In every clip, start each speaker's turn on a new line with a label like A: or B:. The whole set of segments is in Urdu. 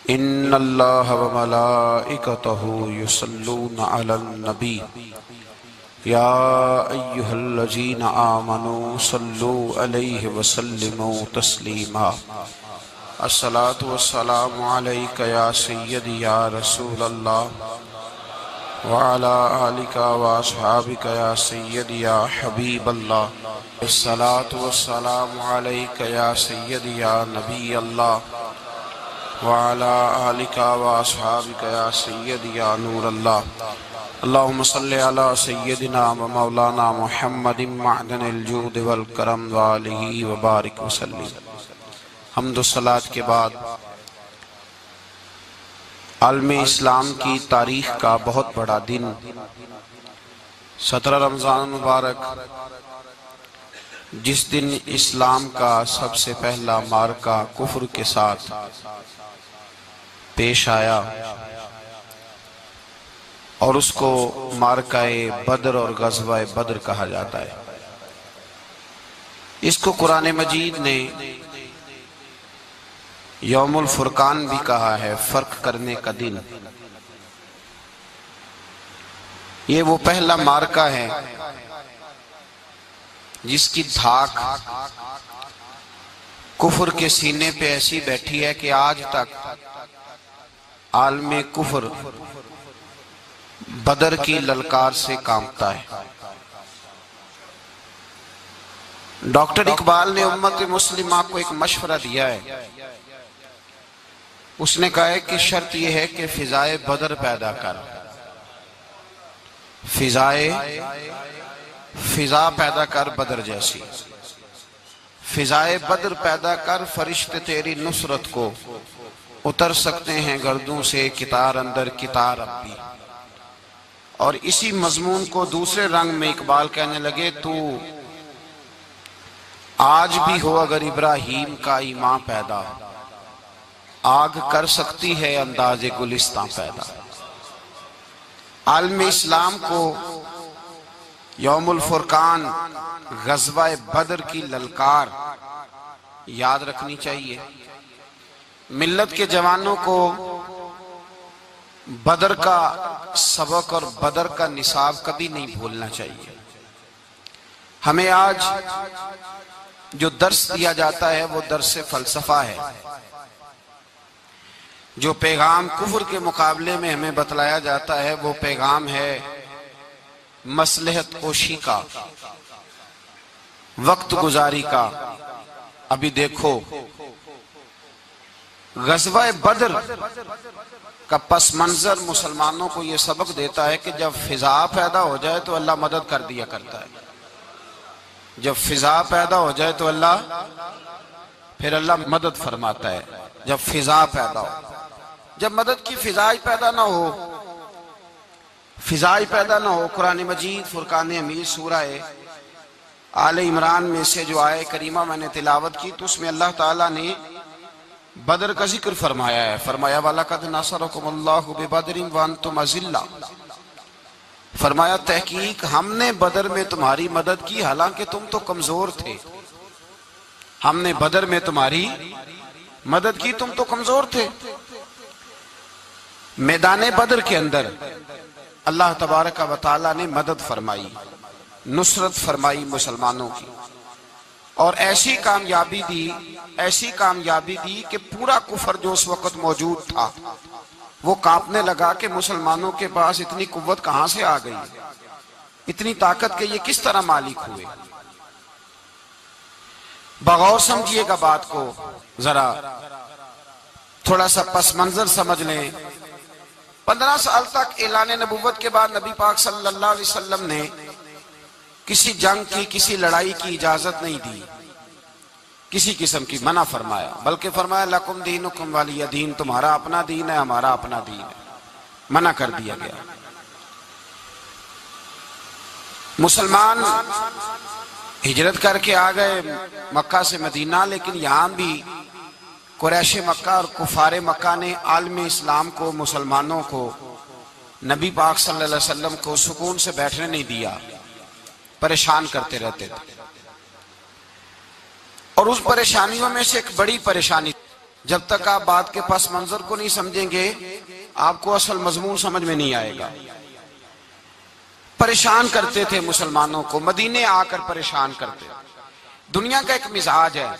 A: ان اللہ وملائکتہ یصلون علی النبی یا ایہا الذین آمنوا صلوا علیہ وسلموا تسلیما۔ الصلاۃ والسلام علیک یا سیدی یا رسول اللہ وعلی آلک واصحابک یا سیدی یا حبیب اللہ۔ الصلاۃ والسلام علیک یا سیدی یا نبی اللہ وعلی آلک واصحابک یا سیدی یا نور اللہ۔ اللہم صلی علی سیدنا و مولانا محمد معدن الجود والکرم وآلہ وبارک وسلم۔ حمد و صلاۃ کے بعد عالم اسلام کی تاریخ کا بہت بڑا دن 17 رمضان مبارک، جس دن اسلام کا سب سے پہلا معرکہ کفر کے ساتھ پیش آیا اور اس کو معرکہ بدر اور غزوہ بدر کہا جاتا ہے۔ اس کو قرآن مجید نے یوم الفرقان بھی کہا ہے، فرق کرنے کا دن۔ یہ وہ پہلا معرکہ ہے جس کی دھاک کفر کے سینے پہ ایسی بیٹھی ہے کہ آج تک عالم کفر بدر کی للکار سے کانپتا ہے۔ ڈاکٹر اقبال نے امت مسلمہ کو ایک مشورہ دیا ہے۔ اس نے کہا ہے کہ شرط یہ ہے کہ فضائے بدر پیدا کر، فضا پیدا کر بدر جیسی، فضائے بدر پیدا کر، فرشتے تیری نصرت کو اتر سکتے ہیں گردوں سے کتار اندر کتار اب بھی۔ اور اسی مضمون کو دوسرے رنگ میں اقبال کہنے لگے، تو آج بھی ہو اگر ابراہیم کا ایمان پیدا، آگ کر سکتی ہے انداز گلستان پیدا۔ عالم اسلام کو یوم الفرقان غزوہ بدر کی للکار یاد رکھنی چاہیے۔ ملت کے جوانوں کو بدر کا سبق اور بدر کا نصاب کبھی نہیں بھولنا چاہیے۔ ہمیں آج جو درس دیا جاتا ہے وہ درس فلسفہ ہے۔ جو پیغام کفر کے مقابلے میں ہمیں بتلایا جاتا ہے وہ پیغام ہے مصلحت کوشی کا، وقت گزاری کا۔ ابھی دیکھو غزوہ بدر کا پس منظر مسلمانوں کو یہ سبق دیتا ہے کہ جب فضا پیدا ہو جائے تو اللہ مدد کر دیا کرتا ہے۔ جب فضا پیدا ہو جائے تو پھر اللہ مدد فرماتا ہے۔ جب فضا پیدا ہو، جب مدد کی فضا ہی پیدا نہ ہو، قرآن مجید فرقان حمید سورہ آل عمران میں سے جو آیہ کریمہ میں نے تلاوت کی تو اس میں اللہ تعالیٰ نے بدر کا ذکر فرمایا ہے۔ فرمایا وَلَقَدْ نَصَرَكُمُ اللَّهُ بِبَدْرٍ وَأَنْتُمْ أَذِلَّةٌ، فرمایا تحقیق ہم نے بدر میں تمہاری مدد کی حالانکہ تم تو کمزور تھے۔ ہم نے بدر میں تمہاری مدد کی، تم تو کمزور تھے۔ میدان بدر کے اندر اللہ تبارک و تعالیٰ نے مدد فرمائی، نصرت فرمائی مسلمانوں کی، اور ایسی کامیابی دی کہ پورا کفر جو اس وقت موجود تھا وہ کانپنے لگا کہ مسلمانوں کے پاس اتنی قوت کہاں سے آ گئی، اتنی طاقت کے یہ کس طرح مالک ہوئے۔ بغور سمجھیے گا بات کو، ذرا تھوڑا سا پس منظر سمجھ لیں۔ 15 سال تک اعلان نبوت کے بعد نبی پاک صلی اللہ علیہ وسلم نے کسی جنگ کی، کسی لڑائی کی اجازت نہیں دی، کسی قسم کی منع فرمایا، بلکہ فرمایا لکم دینکم ولی دین، تمہارا اپنا دین ہے ہمارا اپنا دین ہے، منع کر دیا گیا۔ مسلمان ہجرت کر کے آ گئے مکہ سے مدینہ، لیکن یہاں بھی قریش مکہ اور کفار مکہ نے عالم اسلام کو، مسلمانوں کو، نبی پاک صلی اللہ علیہ وسلم کو سکون سے بیٹھنے نہیں دیا، پریشان کرتے رہتے تھے۔ اور اس پریشانیوں میں سے ایک بڑی پریشانی جب تک آپ بات کے پس منظر کو نہیں سمجھیں گے آپ کو اصل مضمون سمجھ میں نہیں آئے گا۔ پریشان کرتے تھے مسلمانوں کو، مدینے آ کر پریشان کرتے۔ دنیا کا ایک مزاج ہے،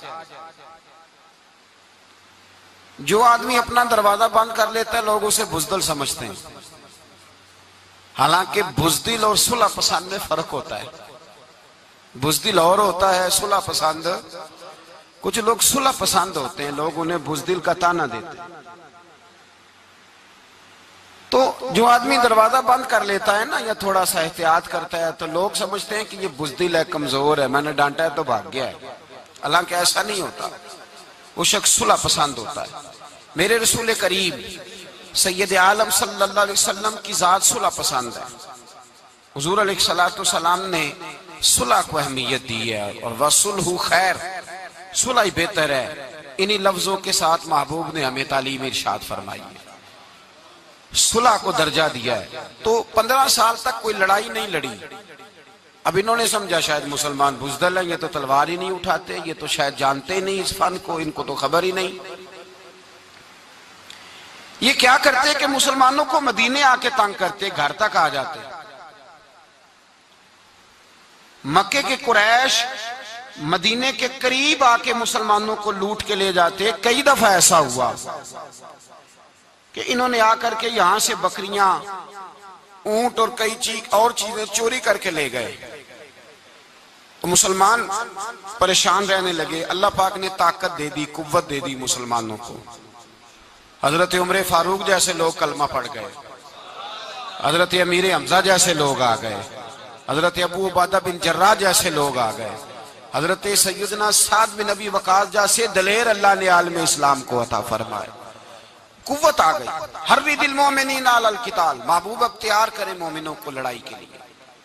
A: جو آدمی اپنا دروازہ بند کر لیتا ہے لوگ اسے بزدل سمجھتے ہیں، حالانکہ بزدل اور صلح پسند میں فرق ہوتا ہے۔ بزدل اور ہوتا ہے، صلح پسند، کچھ لوگ صلح پسند ہوتے ہیں، لوگ انہیں بزدل کا طعنہ دیتے ہیں۔ تو جو آدمی دروازہ بند کر لیتا ہے نا یا تھوڑا سا احتیاط کرتا ہے تو لوگ سمجھتے ہیں کہ یہ بزدل ہے، کمزور ہے، میں نے ڈانٹا ہے تو بھاگ گیا ہے، حالانکہ ایسا نہیں ہوتا، وہ شخص صلح پسند ہوتا ہے۔ میرے رسول کریم سید عالم صلی اللہ علیہ وسلم کی ذات صلح پسند ہے۔ حضور علیہ السلام نے صلح کو اہمیت دی ہے، اور وَصُلْحُ خیر، صلح ہی بہتر ہے۔ انہی لفظوں کے ساتھ محبوب نے ہمیں تعلیم ارشاد فرمائی ہے، صلح کو درجہ دیا ہے۔ تو 15 سال تک کوئی لڑائی نہیں لڑی۔ اب انہوں نے سمجھا شاید مسلمان بزدل ہیں، یہ تو تلوار ہی نہیں اٹھاتے، یہ تو شاید جانتے ہی نہیں اس فن کو، ان کو تو خبر ہی نہیں۔ یہ کیا کرتے کہ مسلمانوں کو مدینے آ کے تنگ کرتے، گھر تک آ جاتے۔ مکے کے قریش مدینے کے قریب آ کے مسلمانوں کو لوٹ کے لے جاتے۔ کئی دفعہ ایسا ہوا کہ انہوں نے آ کر کے یہاں سے بکریاں، اونٹ اور کئی اور چیزیں چوری کر کے لے گئے۔ مسلمان پریشان رہنے لگے۔ اللہ پاک نے طاقت دے دی، قوت دے دی مسلمانوں کو۔ حضرت عمر فاروق جیسے لوگ کلمہ پڑھ گئے، حضرت امیر حمزہ جیسے لوگ آ گئے، حضرت ابو عبیدہ بن جراح جیسے لوگ آ گئے، حضرت سیدنا سعد بن ابی وقاص جیسے دلیر اللہ نے عالم اسلام کو عطا فرمائے۔ قوت آ گئی۔ حرِّضِ المؤمنین علی القتال، محبوب اختیار کرے مومنوں کو لڑائی کے لیے۔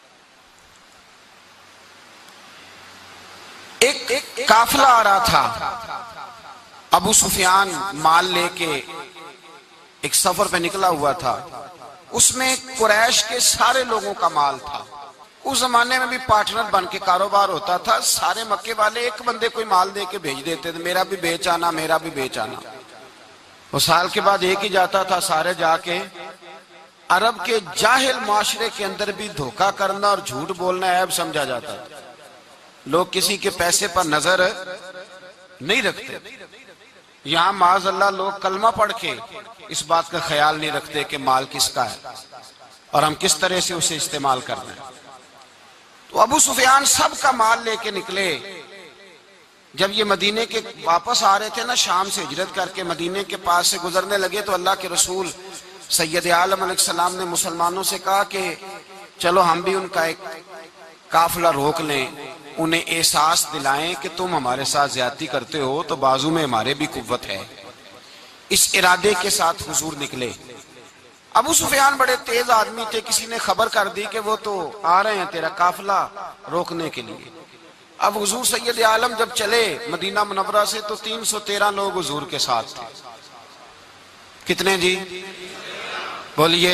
A: ایک قافلہ آ رہا تھا، ابو سفیان مال لے کے ایک سفر پہ نکلا ہوا تھا، اس میں قریش کے سارے لوگوں کا مال تھا۔ اس زمانے میں بھی پارٹنر بن کے کاروبار ہوتا تھا، سارے مکے والے ایک بندے کوئی مال دے کے بھیج دیتے تھے، میرا بھی بیچ آنا، میرا بھی بیچ آنا۔ وہ سال کے بعد ایک ہی جاتا تھا، سارے جا کے۔ عرب کے جاہل معاشرے کے اندر بھی دھوکہ کرنا اور جھوٹ بولنا عیب سمجھا جاتا ہے، لوگ کسی کے پیسے پر نظر نہیں رکھتے۔ یہاں معاذ اللہ لوگ کلمہ پڑھ کے اس بات کا خیال نہیں رکھتے کہ مال کس کا ہے اور ہم کس طرح سے اسے استعمال کرنا ہے۔ تو ابو سفیان سب کا مال لے کے نکلے۔ جب یہ مدینے کے واپس آ رہے تھے نا، شام سے ہجرت کر کے مدینے کے پاس سے گزرنے لگے، تو اللہ کے رسول سید عالم علیہ السلام نے مسلمانوں سے کہا کہ چلو ہم بھی ان کا ایک قافلہ روک لیں، انہیں احساس دلائیں کہ تم ہمارے ساتھ زیادتی کرتے ہو تو بازو میں ہمارے بھی قوت ہے۔ اس ارادے کے ساتھ حضور نکلے۔ ابو سفیان بڑے تیز آدمی تھے، کسی نے خبر کر دی کہ وہ تو آ رہے ہیں تیرا قافلہ روکنے کے لیے۔ اب حضور سید عالم جب چلے مدینہ منورہ سے تو 313 لوگ حضور کے ساتھ تھے۔ کتنے جی؟ بولیے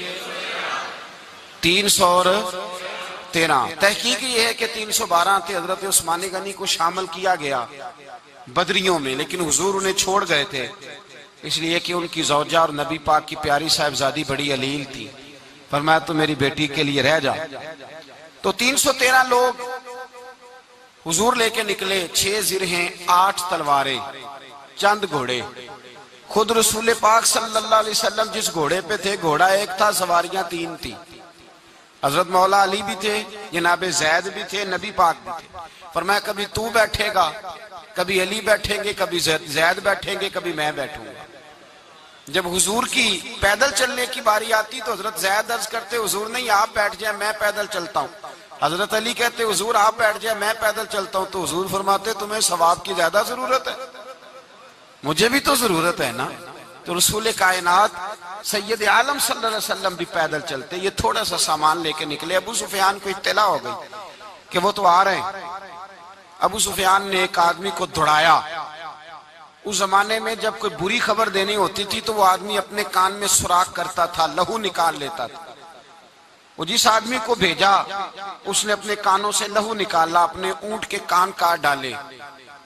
A: 313۔ تحقیق یہ ہے کہ 312 تھے۔ حضرت عثمان غنی کو شامل کیا گیا بدریوں میں، لیکن حضور انہیں چھوڑ گئے تھے، اس لیے کہ ان کی زوجہ اور نبی پاک کی پیاری صاحبزادی بڑی علیل تھی۔ فرمایا تو میری بیٹی کے لیے رہ جا۔ تو 313 لوگ حضور لے کے نکلے، 6 زرہیں، 8 تلواریں، چند گھوڑے۔ خود رسول پاک صلی اللہ علیہ وسلم جس گھوڑے پہ تھے، گھوڑا ایک تھا، سواریاں 3 تھی۔ حضرت مولا علی بھی تھے، جناب زید بھی تھے، نبی پاک بھی تھے۔ فرمایا کبھی تو بیٹھے گا، کبھی علی بیٹھیں گے، کبھی زید بیٹھیں گے، کبھی میں بیٹھوں گا۔ جب حضور کی پیدل چلنے کی باری آتی تو حضرت زید عرض کرتے حضور نہیں آپ بیٹھ جائیں، میں پیدل چلتا ہوں۔ حضرت علی کہتے حضور آپ بیٹھ جائیں، میں پیدل چلتا ہوں۔ تو حضور فرماتے تمہیں ثواب کی زیادہ ضرورت ہے، مجھے بھی تو ضرورت ہے نا۔ تو رسول کائنات سید عالم صلی اللہ علیہ وسلم بھی پیدل چلتے، یہ تھوڑا سا سامان لے کے نکلے۔ ابو سفیان کو اطلاع ہو گئی کہ وہ تو آ رہے ہیں۔ ابو سفیان نے ایک آدمی کو دوڑایا۔ اس زمانے میں جب کوئی بری خبر دینی ہوتی تھی تو وہ آدمی اپنے کان میں سوراخ کرتا تھا، لہو نکال لیتا تھا۔ وہ جس آدمی کو بھیجا اس نے اپنے کانوں سے لہو نکالا، اپنے اونٹ کے کان کاٹ ڈالے،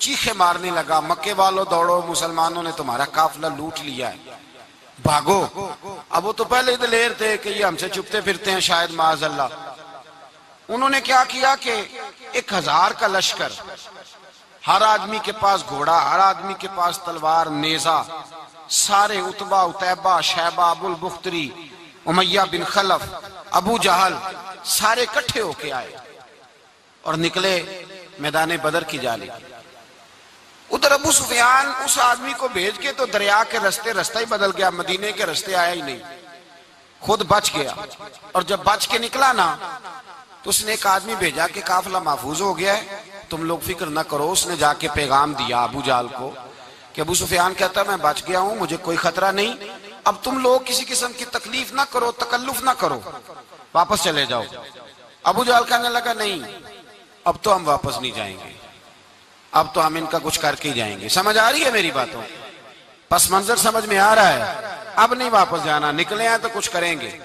A: چیخے مارنے لگا، مکے والوں دوڑو، مسلمانوں نے تمہارا قافلہ لوٹ لیا ہے، بھاگو۔ اب وہ تو پہلے دلیر تھے کہ یہ ہم سے چھپتے پھرتے ہیں شاید معاذ اللہ۔ انہوں نے کیا کیا کہ 1000 کا لشکر، ہر آدمی کے پاس گھوڑا، ہر آدمی کے پاس تلوار، نیزہ، سارے عتبہ، عتیبہ، شیبہ، ابو البختری، امیہ بن خلف، ابو جہل، سارے اکٹھے ہو کے آئے اور نکلے میدان بدر کی جانب۔ ادھر ابو سفیان اس آدمی کو بھیج کے تو دریا کے رستہ ہی بدل گیا، مدینے کے رستے آیا ہی نہیں، خود بچ گیا۔ اور جب بچ کے نکلا نا تو اس نے ایک آدمی بھیجا کہ قافلہ محفوظ ہو گیا ہے، تم لوگ فکر نہ کرو۔ اس نے جا کے پیغام دیا ابو جہل کو کہ ابو سفیان کہتا ہے میں بچ گیا ہوں، مجھے کوئی خطرہ نہیں، اب تم لوگ کسی قسم کی تکلیف نہ کرو، تکلف نہ کرو، واپس چلے جاؤ۔ ابو جہل کہنے لگا نہیں، اب تو ہم واپس نہیں جائیں گے، اب تو ہم ان کا کچھ کر کے ہی جائیں گے۔ سمجھ آ رہی ہے میری باتوں؟ پس منظر سمجھ میں آ رہا ہے، اب نہیں واپس جانا، نکلے ہیں تو کچھ کریں گے۔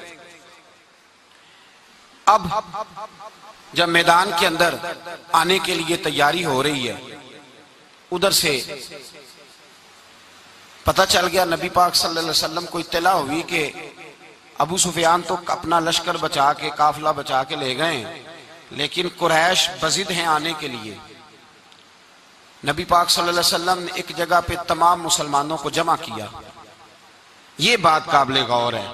A: اب جب میدان کے اندر آنے کے لیے تیاری ہو رہی ہے، ادھر سے پتہ چل گیا، نبی پاک صلی اللہ علیہ وسلم کو اطلاع ہوئی کہ ابو سفیان تو اپنا لشکر بچا کے، قافلہ بچا کے لے گئے، لیکن قریش بضد ہیں آنے کے لیے۔ نبی پاک صلی اللہ علیہ وسلم نے ایک جگہ پہ تمام مسلمانوں کو جمع کیا۔ یہ بات قابل غور ہے۔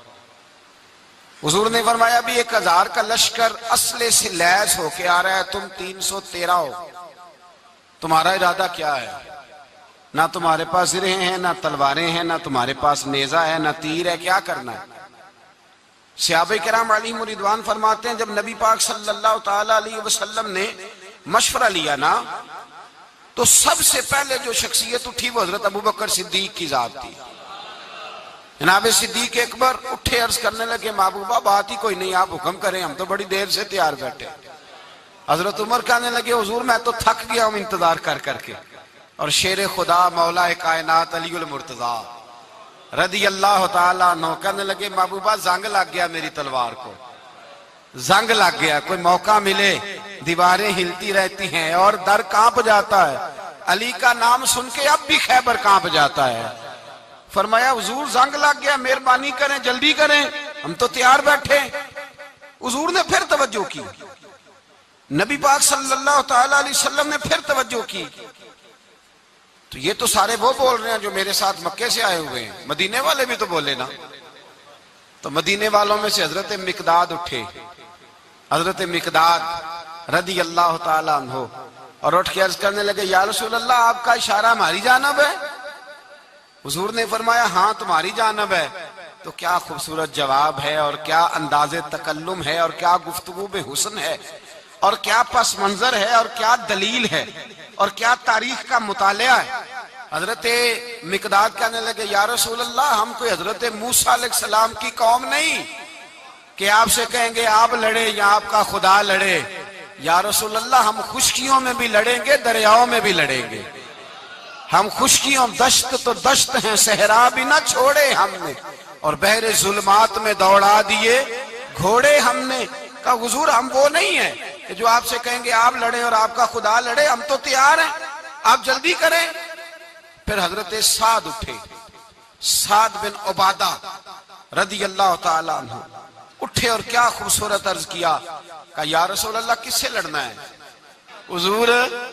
A: حضور نے فرمایا بھی 1000 کا لشکر اسلحے سے لیس ہو کے آ رہا ہے، تم 313 ہو، تمہارا ارادہ کیا ہے؟ نہ تمہارے پاس زرہیں ہیں، نہ تلواریں ہیں، نہ تمہارے پاس نیزہ ہے، نہ تیر ہے، کیا کرنا ہے؟ صحابہ کرام علیہم رضوان فرماتے ہیں جب نبی پاک صلی اللہ تعالی علیہ وسلم نے مشورہ لیا نا تو سب سے پہلے جو شخصیت اٹھی وہ حضرت ابوبکر صدیق کی ذات تھی۔ جناب صدیق اکبر اٹھے، عرض کرنے لگے محبوبہ بات ہی کوئی نہیں، آپ حکم کریں، ہم تو بڑی دیر سے تیار بیٹھے۔ حضرت عمر کہنے لگے حضور میں تو تھک گیا ہوں انتظار کر کر کے۔ اور شیر خدا مولا کائنات علی المرتضیٰ رضی اللہ تعالیٰ عنہ کہنے لگے محبوبہ زنگ لگ گیا میری تلوار کو، زنگ لگ گیا، کوئی موقع ملے دیواریں ہلتی رہتی ہیں اور در کانپ جاتا ہے، علی کا نام سن کے اب بھی خیبر کانپ جاتا ہے۔ فرمایا حضور زنگ لگ گیا، مہربانی کریں، جلدی کریں، ہم تو تیار بیٹھے۔ حضور نے پھر توجہ کی، نبی پاک صلی اللہ تعالیٰ علیہ وسلم نے پھر توجہ کی، تو یہ تو سارے وہ بول رہے ہیں جو میرے ساتھ مکے سے آئے ہوئے ہیں، مدینے والے بھی تو بولے نا۔ تو مدینے والوں میں سے حضرت مقداد اٹھے، حضرت مقداد رضی اللہ تعالیٰ عنہ، اور اٹھ کے عرض کرنے لگے یا رسول اللہ آپ کا اشارہ ہماری جانب ہے؟ حضور نے فرمایا ہاں تمہاری جانب ہے۔ تو کیا خوبصورت جواب ہے، اور کیا انداز تکلم ہے، اور کیا گفتگو بے حسن ہے، اور کیا پس منظر ہے، اور کیا دلیل ہے، اور کیا تاریخ کا مطالعہ ہے۔ حضرت مقداد کہنے لگے یا رسول اللہ ہم کوئی حضرت موسیٰ علیہ السلام کی قوم نہیں کہ آپ سے کہیں گے آپ لڑے یا آپ کا خدا لڑے۔ یا رسول اللہ ہم خشکیوں میں بھی لڑیں گے، دریاؤں میں بھی لڑیں گے، ہم خشکیوں دشت تو دشت ہیں، صحرا بھی نہ چھوڑے ہم نے، اور بحر ظلمات میں دوڑا دیے گھوڑے ہم نے۔ کہا حضور ہم وہ نہیں ہیں کہ جو آپ سے کہیں گے آپ لڑیں اور آپ کا خدا لڑے، ہم تو تیار ہیں، آپ جلدی کریں۔ پھر حضرت سعد اٹھے، سعد بن عبادہ رضی اللہ تعالیٰ عنہ اٹھے اور کیا خوبصورت عرض کیا، کہا یا رسول اللہ کس سے لڑنا ہے؟ حضور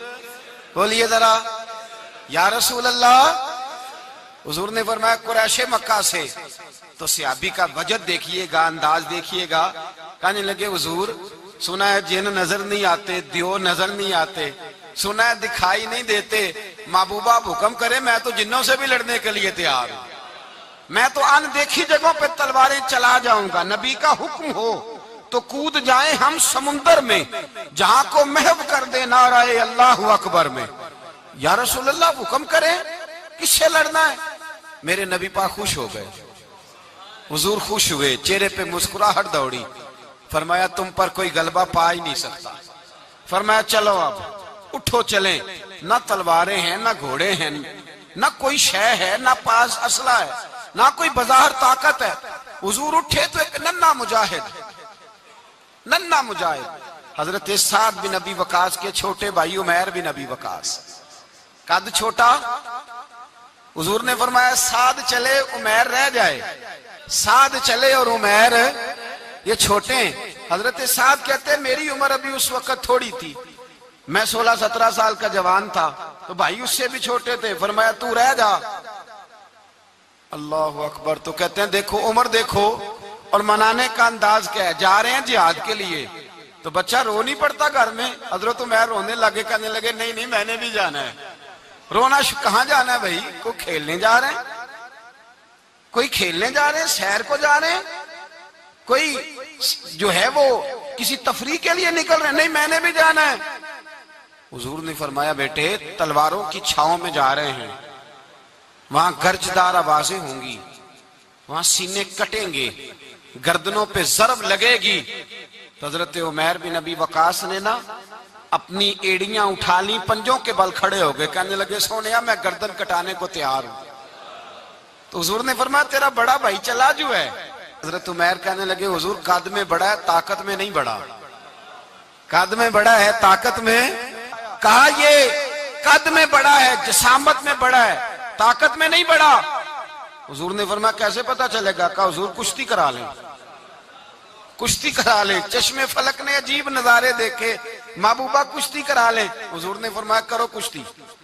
A: بولیے ذرا یا رسول اللہ۔ حضور نے فرمایا قریش مکہ سے۔ تو صحابی کا وجد دیکھیے گا، انداز دیکھیے گا، کہنے لگے حضور سنا ہے جن نظر نہیں آتے، دیو نظر نہیں آتے، سنا ہے دکھائی نہیں دیتے، محبوبہ آپ حکم کرے میں تو جنوں سے بھی لڑنے کے لیے تیار ہوں، میں تو ان دیکھی جگہوں پہ تلواریں چلا جاؤں گا، نبی کا حکم ہو تو کود جائیں ہم سمندر میں، جہاں کو محو کر دے نعرہ اللہ اکبر میں۔ یا رسول اللہ حکم کریں کس سے لڑنا ہے؟ میرے نبی پاک خوش ہو گئے، حضور خوش ہوئے، چہرے پہ مسکراہٹ دوڑی، فرمایا تم پر کوئی غلبہ پا ہی نہیں سکتا۔ فرمایا چلو اب اٹھو چلیں، نہ تلواریں ہیں، نہ گھوڑے ہیں، نہ کوئی شے ہے، نہ پاس اسلحہ ہے، نہ کوئی بظاہر طاقت ہے۔ حضور اٹھے تو ایک ننھا مجاہد حضرت سعد بن ابی وقاص کے چھوٹے بھائی عمیر بن ابی وقاص قد چھوٹا، حضور نے فرمایا سعد چلے عمیر رہ جائے، سعد چلے اور عمیر یہ چھوٹے ہیں۔ حضرت سعد کہتے ہیں میری عمر ابھی اس وقت تھوڑی تھی، میں 16-17 سال کا جوان تھا، تو بھائی اس سے بھی چھوٹے تھے، فرمایا تو رہ جا۔ اللہ اکبر۔ تو کہتے ہیں دیکھو عمر دیکھو، اور منانے کا انداز کیا ہے، جا رہے ہیں جہاد کے لیے، تو بچہ رو نہیں پڑتا گھر میں، حضرت عمیر رونے لگے، کہنے لگے نہیں نہیں میں نے بھی جانا ہے۔ رونا کہاں جانا ہے بھائی؟ کوئی کھیلنے جا رہے ہیں، کوئی کھیلنے جا رہے ہیں، سیر کو جا رہے ہیں، کوئی جو ہے وہ کسی تفریح کے لیے نکل رہے ہیں، نہیں میں نے بھی جانا ہے۔ حضور نے فرمایا بیٹے تلواروں کی چھاؤں میں جا رہے ہیں، وہاں گرجدار آوازیں ہوں گی، وہاں سینے کٹیں گے، گردنوں پہ ضرب لگے گی۔ تو حضرت عمیر بن ابی وقاص نے نا اپنی ایڑیاں اٹھا لی، پنجوں کے بل کھڑے ہو گئے، کہنے لگے سونیا میں گردن کٹانے کو تیار ہوں۔ تو حضور نے فرمایا تیرا بڑا بھائی چلا جو ہے۔ حضرت عمیر کہنے لگے حضور قد میں بڑا ہے، طاقت میں نہیں بڑا، قد میں بڑا ہے طاقت میں، کہا یہ قد میں بڑا ہے، جسامت میں بڑا ہے، طاقت میں نہیں بڑا۔ حضور نے فرمایا کیسے پتا چلے گا؟ کہا حضور کشتی کرا لیں، کشتی کرا لیں۔ چشم فلک نے عجیب نظارے دیکھے، محبوبہ کشتی کرا لیں۔ حضور نے فرمایا کرو کشتی،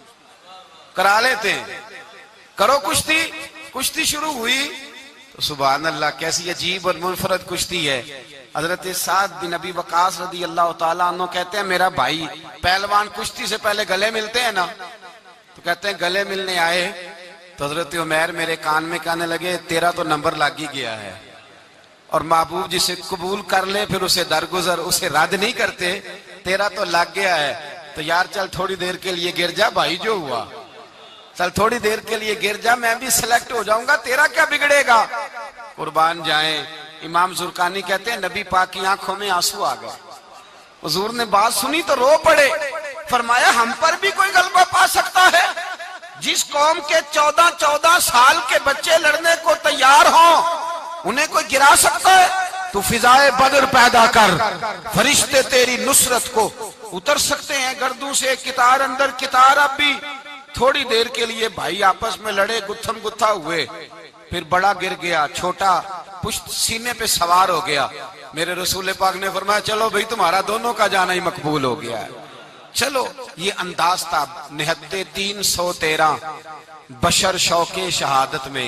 A: کرا لیتے ہیں، کرو کشتی۔ کشتی شروع ہوئی تو سبحان اللہ کیسی عجیب اور منفرد کشتی ہے۔ حضرت سعد بن ابی وقاص رضی اللہ تعالیٰ عنہ کہتے ہیں میرا بھائی، پہلوان کشتی سے پہلے گلے ملتے ہیں نا، تو کہتے ہیں گلے ملنے آئے تو حضرت عمیر میرے کان میں کہنے لگے تیرا تو نمبر لگ ہی گیا ہے، اور محبوب جسے قبول کر لے پھر اسے درگزر، اسے رد نہیں کرتے، تیرا تو لگ گیا ہے، تو یار چل تھوڑی دیر کے لیے گر جا بھائی، جو ہوا چل تھوڑی دیر کے لیے گر جا، میں بھی سلیکٹ ہو جاؤں گا، تیرا کیا بگڑے گا؟ قربان جائیں۔ امام زرقانی کہتے ہیں نبی پاک کی آنکھوں میں آنسو آ گئے، حضور نے بات سنی تو رو پڑے، فرمایا ہم پر بھی کوئی غلبہ پا سکتا ہے؟ جس قوم کے 14 سال کے بچے لڑنے کو تیار ہوں انہیں کوئی گرا سکتا ہے؟ تو فضائے بدر پیدا کر، فرشتے تیری نصرت کو اتر سکتے ہیں گردوں سے، کتار اندر کتار۔ اب بھی تھوڑی دیر کے لیے بھائی آپس میں لڑے، گتھم گتھا ہوئے، پھر بڑا گر گیا، چھوٹا پشت سینے پہ سوار ہو گیا۔ میرے رسول پاک نے فرمایا چلو بھئی تمہارا دونوں کا جانا ہی مقبول ہو گیا ہے، چلو۔ یہ انداز تھا نہتے 313 بشر شوق شہادت میں،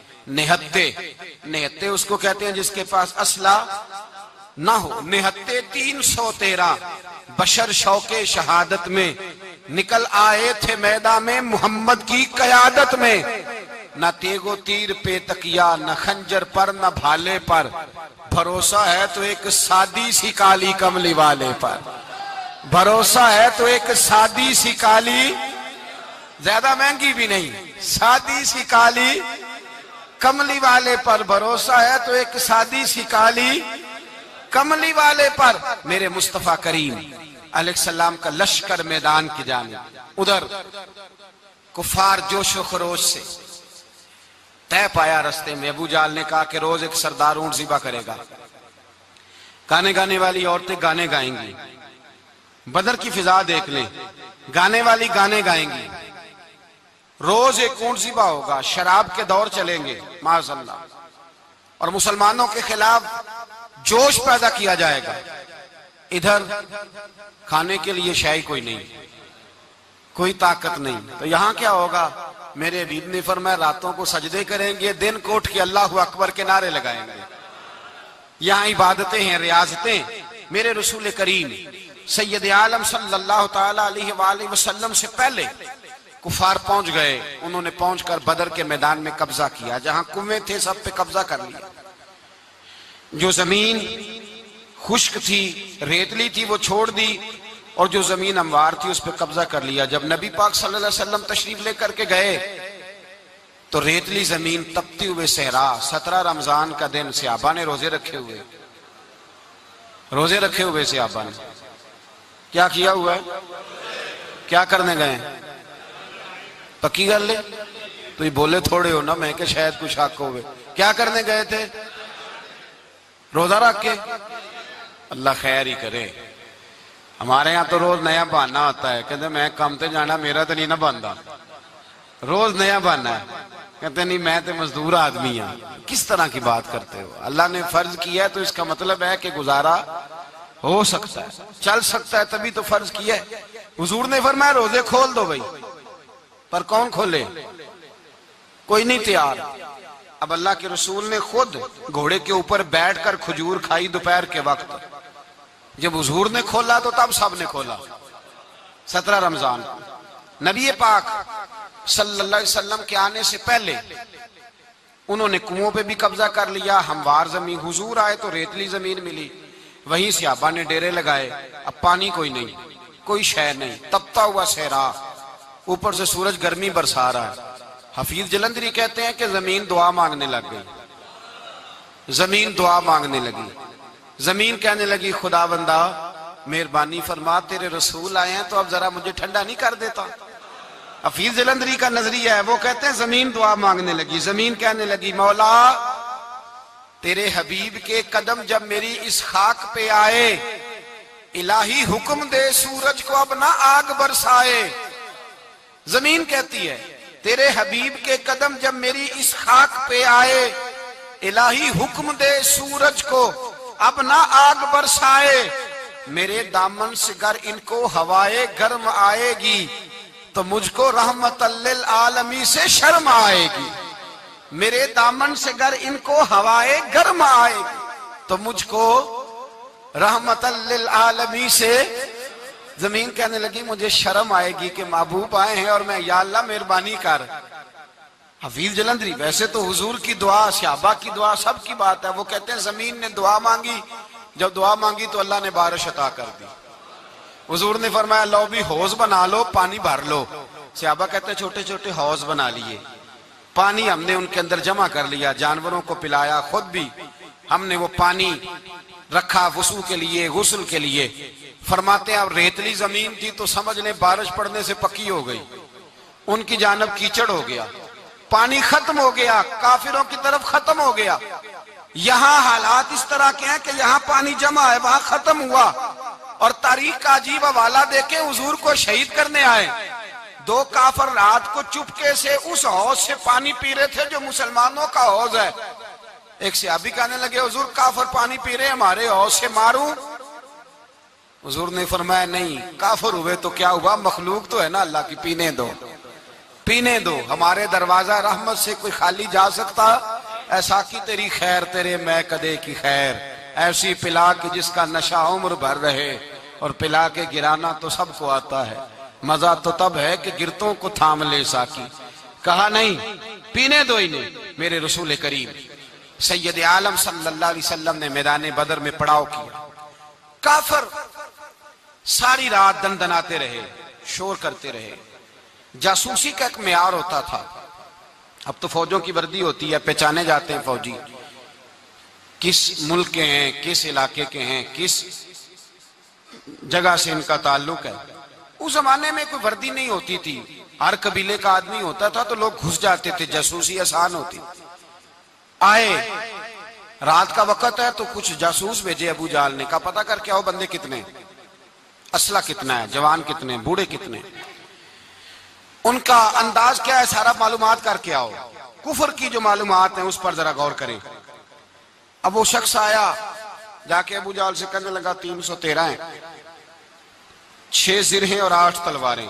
A: نہتے اس کو کہتے ہیں جس کے پاس اسلحہ نہ ہو۔ نہتے 313 بشر شوق شہادت میں نکل آئے تھے میدان میں محمد کی قیادت میں، نہ تیگ و تیر پہ تکیا، نہ خنجر پر نہ بھالے پر، بھروسہ ہے تو ایک سادی سی کالی کملی والے پر، بھروسہ ہے تو ایک سادی سی کالی، زیادہ مہنگی بھی نہیں، سادی سی کالی کملی والے پر، بھروسہ ہے تو ایک سادی سی کالی کملی والے پر۔ میرے مصطفیٰ کریم علیہ السلام کا لشکر میدان کی جانب، ادھر کفار جوش و خروش سے طے پایا رستے میں۔ ابو جہل نے کہا کہ روز ایک سردار اونٹ ذبح کرے گا، گانے گانے والی عورتیں گانے گائیں گی، بدر کی فضا دیکھ لیں، گانے والی گانے گائیں گی، روز ایک اونٹ ذبح ہوگا، شراب کے دور چلیں گے معاذ اللہ، اور مسلمانوں کے خلاف جوش پیدا کیا جائے گا۔ ادھر کھانے کے لیے شے کوئی نہیں، کوئی طاقت نہیں، تو یہاں کیا ہوگا؟ میرے حبیب نے فرمایا راتوں کو سجدے کریں گے، دن کو اٹھ کے اللہ اکبر کے نعرے لگائیں گے۔ یہاں عبادتیں ہیں، ریاضتیں۔ میرے رسول کریم سید عالم صلی اللہ تعالی علیہ وآلہ وسلم سے پہلے کفار پہنچ گئے، انہوں نے پہنچ کر بدر کے میدان میں قبضہ کیا، جہاں کنویں تھے سب پہ قبضہ کر لیا، جو زمین خشک تھی ریتلی تھی وہ چھوڑ دی، اور جو زمین ہموار تھی اس پہ قبضہ کر لیا۔ جب نبی پاک صلی اللہ علیہ وسلم تشریف لے کر کے گئے تو ریتلی زمین، تپتی ہوئے صحرا، 17 رمضان کا دن، صحابہ نے روزے رکھے ہوئے صحابہ نے کیا کیا ہوا ہے؟ کیا کرنے گئے؟ پکی کر لے تو یہ بولے تھوڑے ہو نا، میں کہ شاید کچھ حق ہوئے۔ کیا کرنے گئے تھے؟ روزہ رکھ کے۔ اللہ خیر ہی کرے، ہمارے ہاں تو روز نیا بہانہ آتا ہے، کہتے میں کام تے جانا، میرا تو نہیں نہ بنتا۔ روز نیا بننا ہے. کہتے نہیں میں تو مزدور آدمی ہوں. کس طرح کی بات کرتے ہو؟ اللہ نے فرض کیا ہے تو اس کا مطلب ہے کہ گزارا ہو سکتا ہے، چل سکتا ہے، تبھی تو فرض کیا ہے. حضور نے فرمایا روزے کھول دو بھائی، پر کون کھولے؟ کوئی نہیں تیار. اب اللہ کے رسول نے خود گھوڑے کے اوپر بیٹھ کر کھجور کھائی دوپہر کے وقت. جب حضور نے کھولا تو تب سب نے کھولا. 17 رمضان نبی پاک صلی اللہ علیہ وسلم کے آنے سے پہلے انہوں نے کنووں پہ بھی قبضہ کر لیا، ہموار زمین. حضور آئے تو ریتلی زمین ملی، وہیں صحابہ نے ڈیرے لگائے. اب پانی کوئی نہیں، کوئی شے نہیں، تپتا ہوا صحرا، اوپر سے سورج گرمی برسا رہا ہے. حفیظ جلندری کہتے ہیں کہ زمین دعا مانگنے لگ گئی. زمین دعا مانگنے لگی. زمین کہنے لگی خدا بندہ مہربانی فرما، تیرے رسول آئے ہیں تو اب ذرا مجھے ٹھنڈا نہیں کر دیتا. حفیظ جلندری کا نظریہ ہے، وہ کہتے ہیں زمین دعا مانگنے لگی. زمین کہنے لگی مولا تیرے حبیب کے قدم جب میری اس خاک پہ آئے، الہی حکم دے سورج کو اب نہ آگ برسائے. زمین کہتی ہے تیرے حبیب کے قدم جب میری اس خاک پہ آئے، الہی حکم دے سورج کو اب نہ آگ برسائے. میرے دامن سے گر ان کو ہوائے گرم آئے گی تو مجھ کو رحمت للعالمین سے شرم آئے گی. میرے دامن سے گر ان کو ہوائے گرم آئے گی تو مجھ کو رحمت للعالمین سے. زمین کہنے لگی مجھے شرم آئے گی کہ محبوب آئے ہیں اور میں یا اللہ مہربانی کر. حفیظ جلندری ویسے تو حضور کی دعا، صحابہ کی دعا، سب کی بات ہے. وہ کہتے ہیں زمین نے دعا مانگی، جب دعا مانگی تو اللہ نے بارش عطا کر دی. حضور نے فرمایا لو بھی حوض بنا لو، پانی بھر لو. صحابہ کہتے ہیں چھوٹے چھوٹے حوض بنا لیے، پانی ہم نے ان کے اندر جمع کر لیا، جانوروں کو پلایا، خود بھی ہم نے وہ پانی رکھا وضو کے لیے، غسل کے لیے. فرماتے ہیں اب ریتلی زمین تھی تو سمجھ لیں بارش پڑنے سے پکی ہو گئی، ان کی جانب کیچڑ ہو گیا، پانی ختم ہو گیا، کافروں کی طرف ختم ہو گیا. یہاں حالات اس طرح کے ہیں کہ یہاں پانی جمع ہے، وہاں ختم ہوا. اور تاریخ کا عجیب حوالہ دیکھیں، حضور کو شہید کرنے آئے 2 کافر رات کو چپکے سے اس حوض سے پانی پی رہے تھے جو مسلمانوں کا حوض ہے. ایک صحابی کہنے لگے حضور کافر پانی پی رہے ہمارے حوض سے، ماروں؟ حضور نے فرمایا نہیں، کافر ہوئے تو کیا ہوا، مخلوق تو ہے نا اللہ کی، پینے دو پینے دو. ہمارے دروازہ رحمت سے کوئی خالی جا سکتا؟ ایسا کی تیری خیر تیرے میں کدے کی خیر، ایسی پلا کہ جس کا نشہ عمر بھر رہے، اور پلا کے گرانا تو سب کو آتا ہے، مزہ تو تب ہے کہ گرتوں کو تھام لے ساکی. کہا نہیں، پینے دو انہیں. میرے رسول کریم سید عالم صلی اللہ علیہ وسلم نے میدان بدر میں پڑاؤ کیا. کافر ساری رات دندناتے رہے، شور کرتے رہے. جاسوسی کا ایک معیار ہوتا تھا. اب تو فوجوں کی وردی ہوتی ہے، پہچانے جاتے ہیں فوجی کس ملک کے ہیں، کس علاقے کے ہیں، کس جگہ سے ان کا تعلق ہے. اس زمانے میں کوئی وردی نہیں ہوتی تھی، ہر قبیلے کا آدمی ہوتا تھا تو لوگ گھس جاتے تھے، جاسوسی آسان ہوتی. آئے رات کا وقت ہے تو کچھ جاسوس بھیجے ابو جہل نے، کہا پتہ کر کے آؤ بندے کتنے، اسلحہ کتنا ہے، جوان کتنے، بوڑھے کتنے، ان کا انداز کیا ہے، سارا معلومات کر کے آؤ. کفر کی جو معلومات ہیں اس پر ذرا غور کریں. اب وہ شخص آیا، جا کے ابو جہل سے کہنے لگا 313 ہیں، 6 زرہیں اور 8 تلواریں،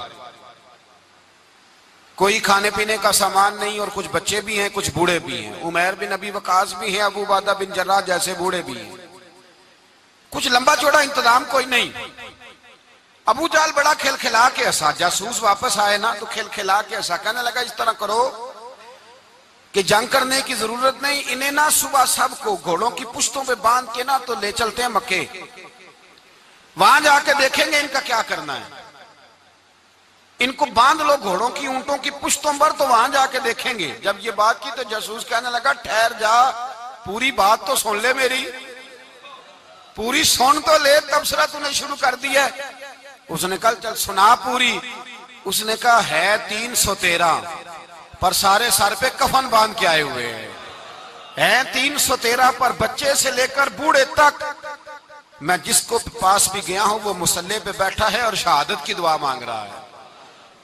A: کوئی کھانے پینے کا سامان نہیں، اور کچھ بچے بھی ہیں، کچھ بوڑھے بھی ہیں، عمیر بن ابی وقاص بھی ہیں، ابو عبیدہ بن جراح جیسے بوڑھے بھی ہیں، کچھ لمبا چوڑا انتظام کوئی نہیں. ابو جہل بڑا کھل کھلا کے ہنسا. جاسوس واپس آئے نا تو کھل کھلا کے ہنسا، کہنے لگا اس طرح کرو کہ جنگ کرنے کی ضرورت نہیں، انہیں نا صبح سب کو گھوڑوں کی پشتوں پہ باندھ کے نا تو لے چلتے ہیں مکے، وہاں جا کے دیکھیں گے ان کا کیا کرنا ہے. ان کو باندھ لو گھوڑوں کی اونٹوں کی پشتوں پر، تو وہاں جا کے دیکھیں گے. جب یہ بات کی تو جاسوس کہنے لگا ٹھہر جا، پوری بات تو سن لے، میری پوری سن تو لے، تبصرہ تو نے شروع کر دی ہے. اس نے کہا چل سنا پوری. اس نے کہا ہے 313 پر سارے سر پہ کفن باندھ کے آئے ہوئے ہیں 313 پر بچے سے لے کر بوڑھے تک. میں جس کو پاس بھی گیا ہوں وہ مسلح پہ بیٹھا ہے اور شہادت کی دعا مانگ رہا ہے.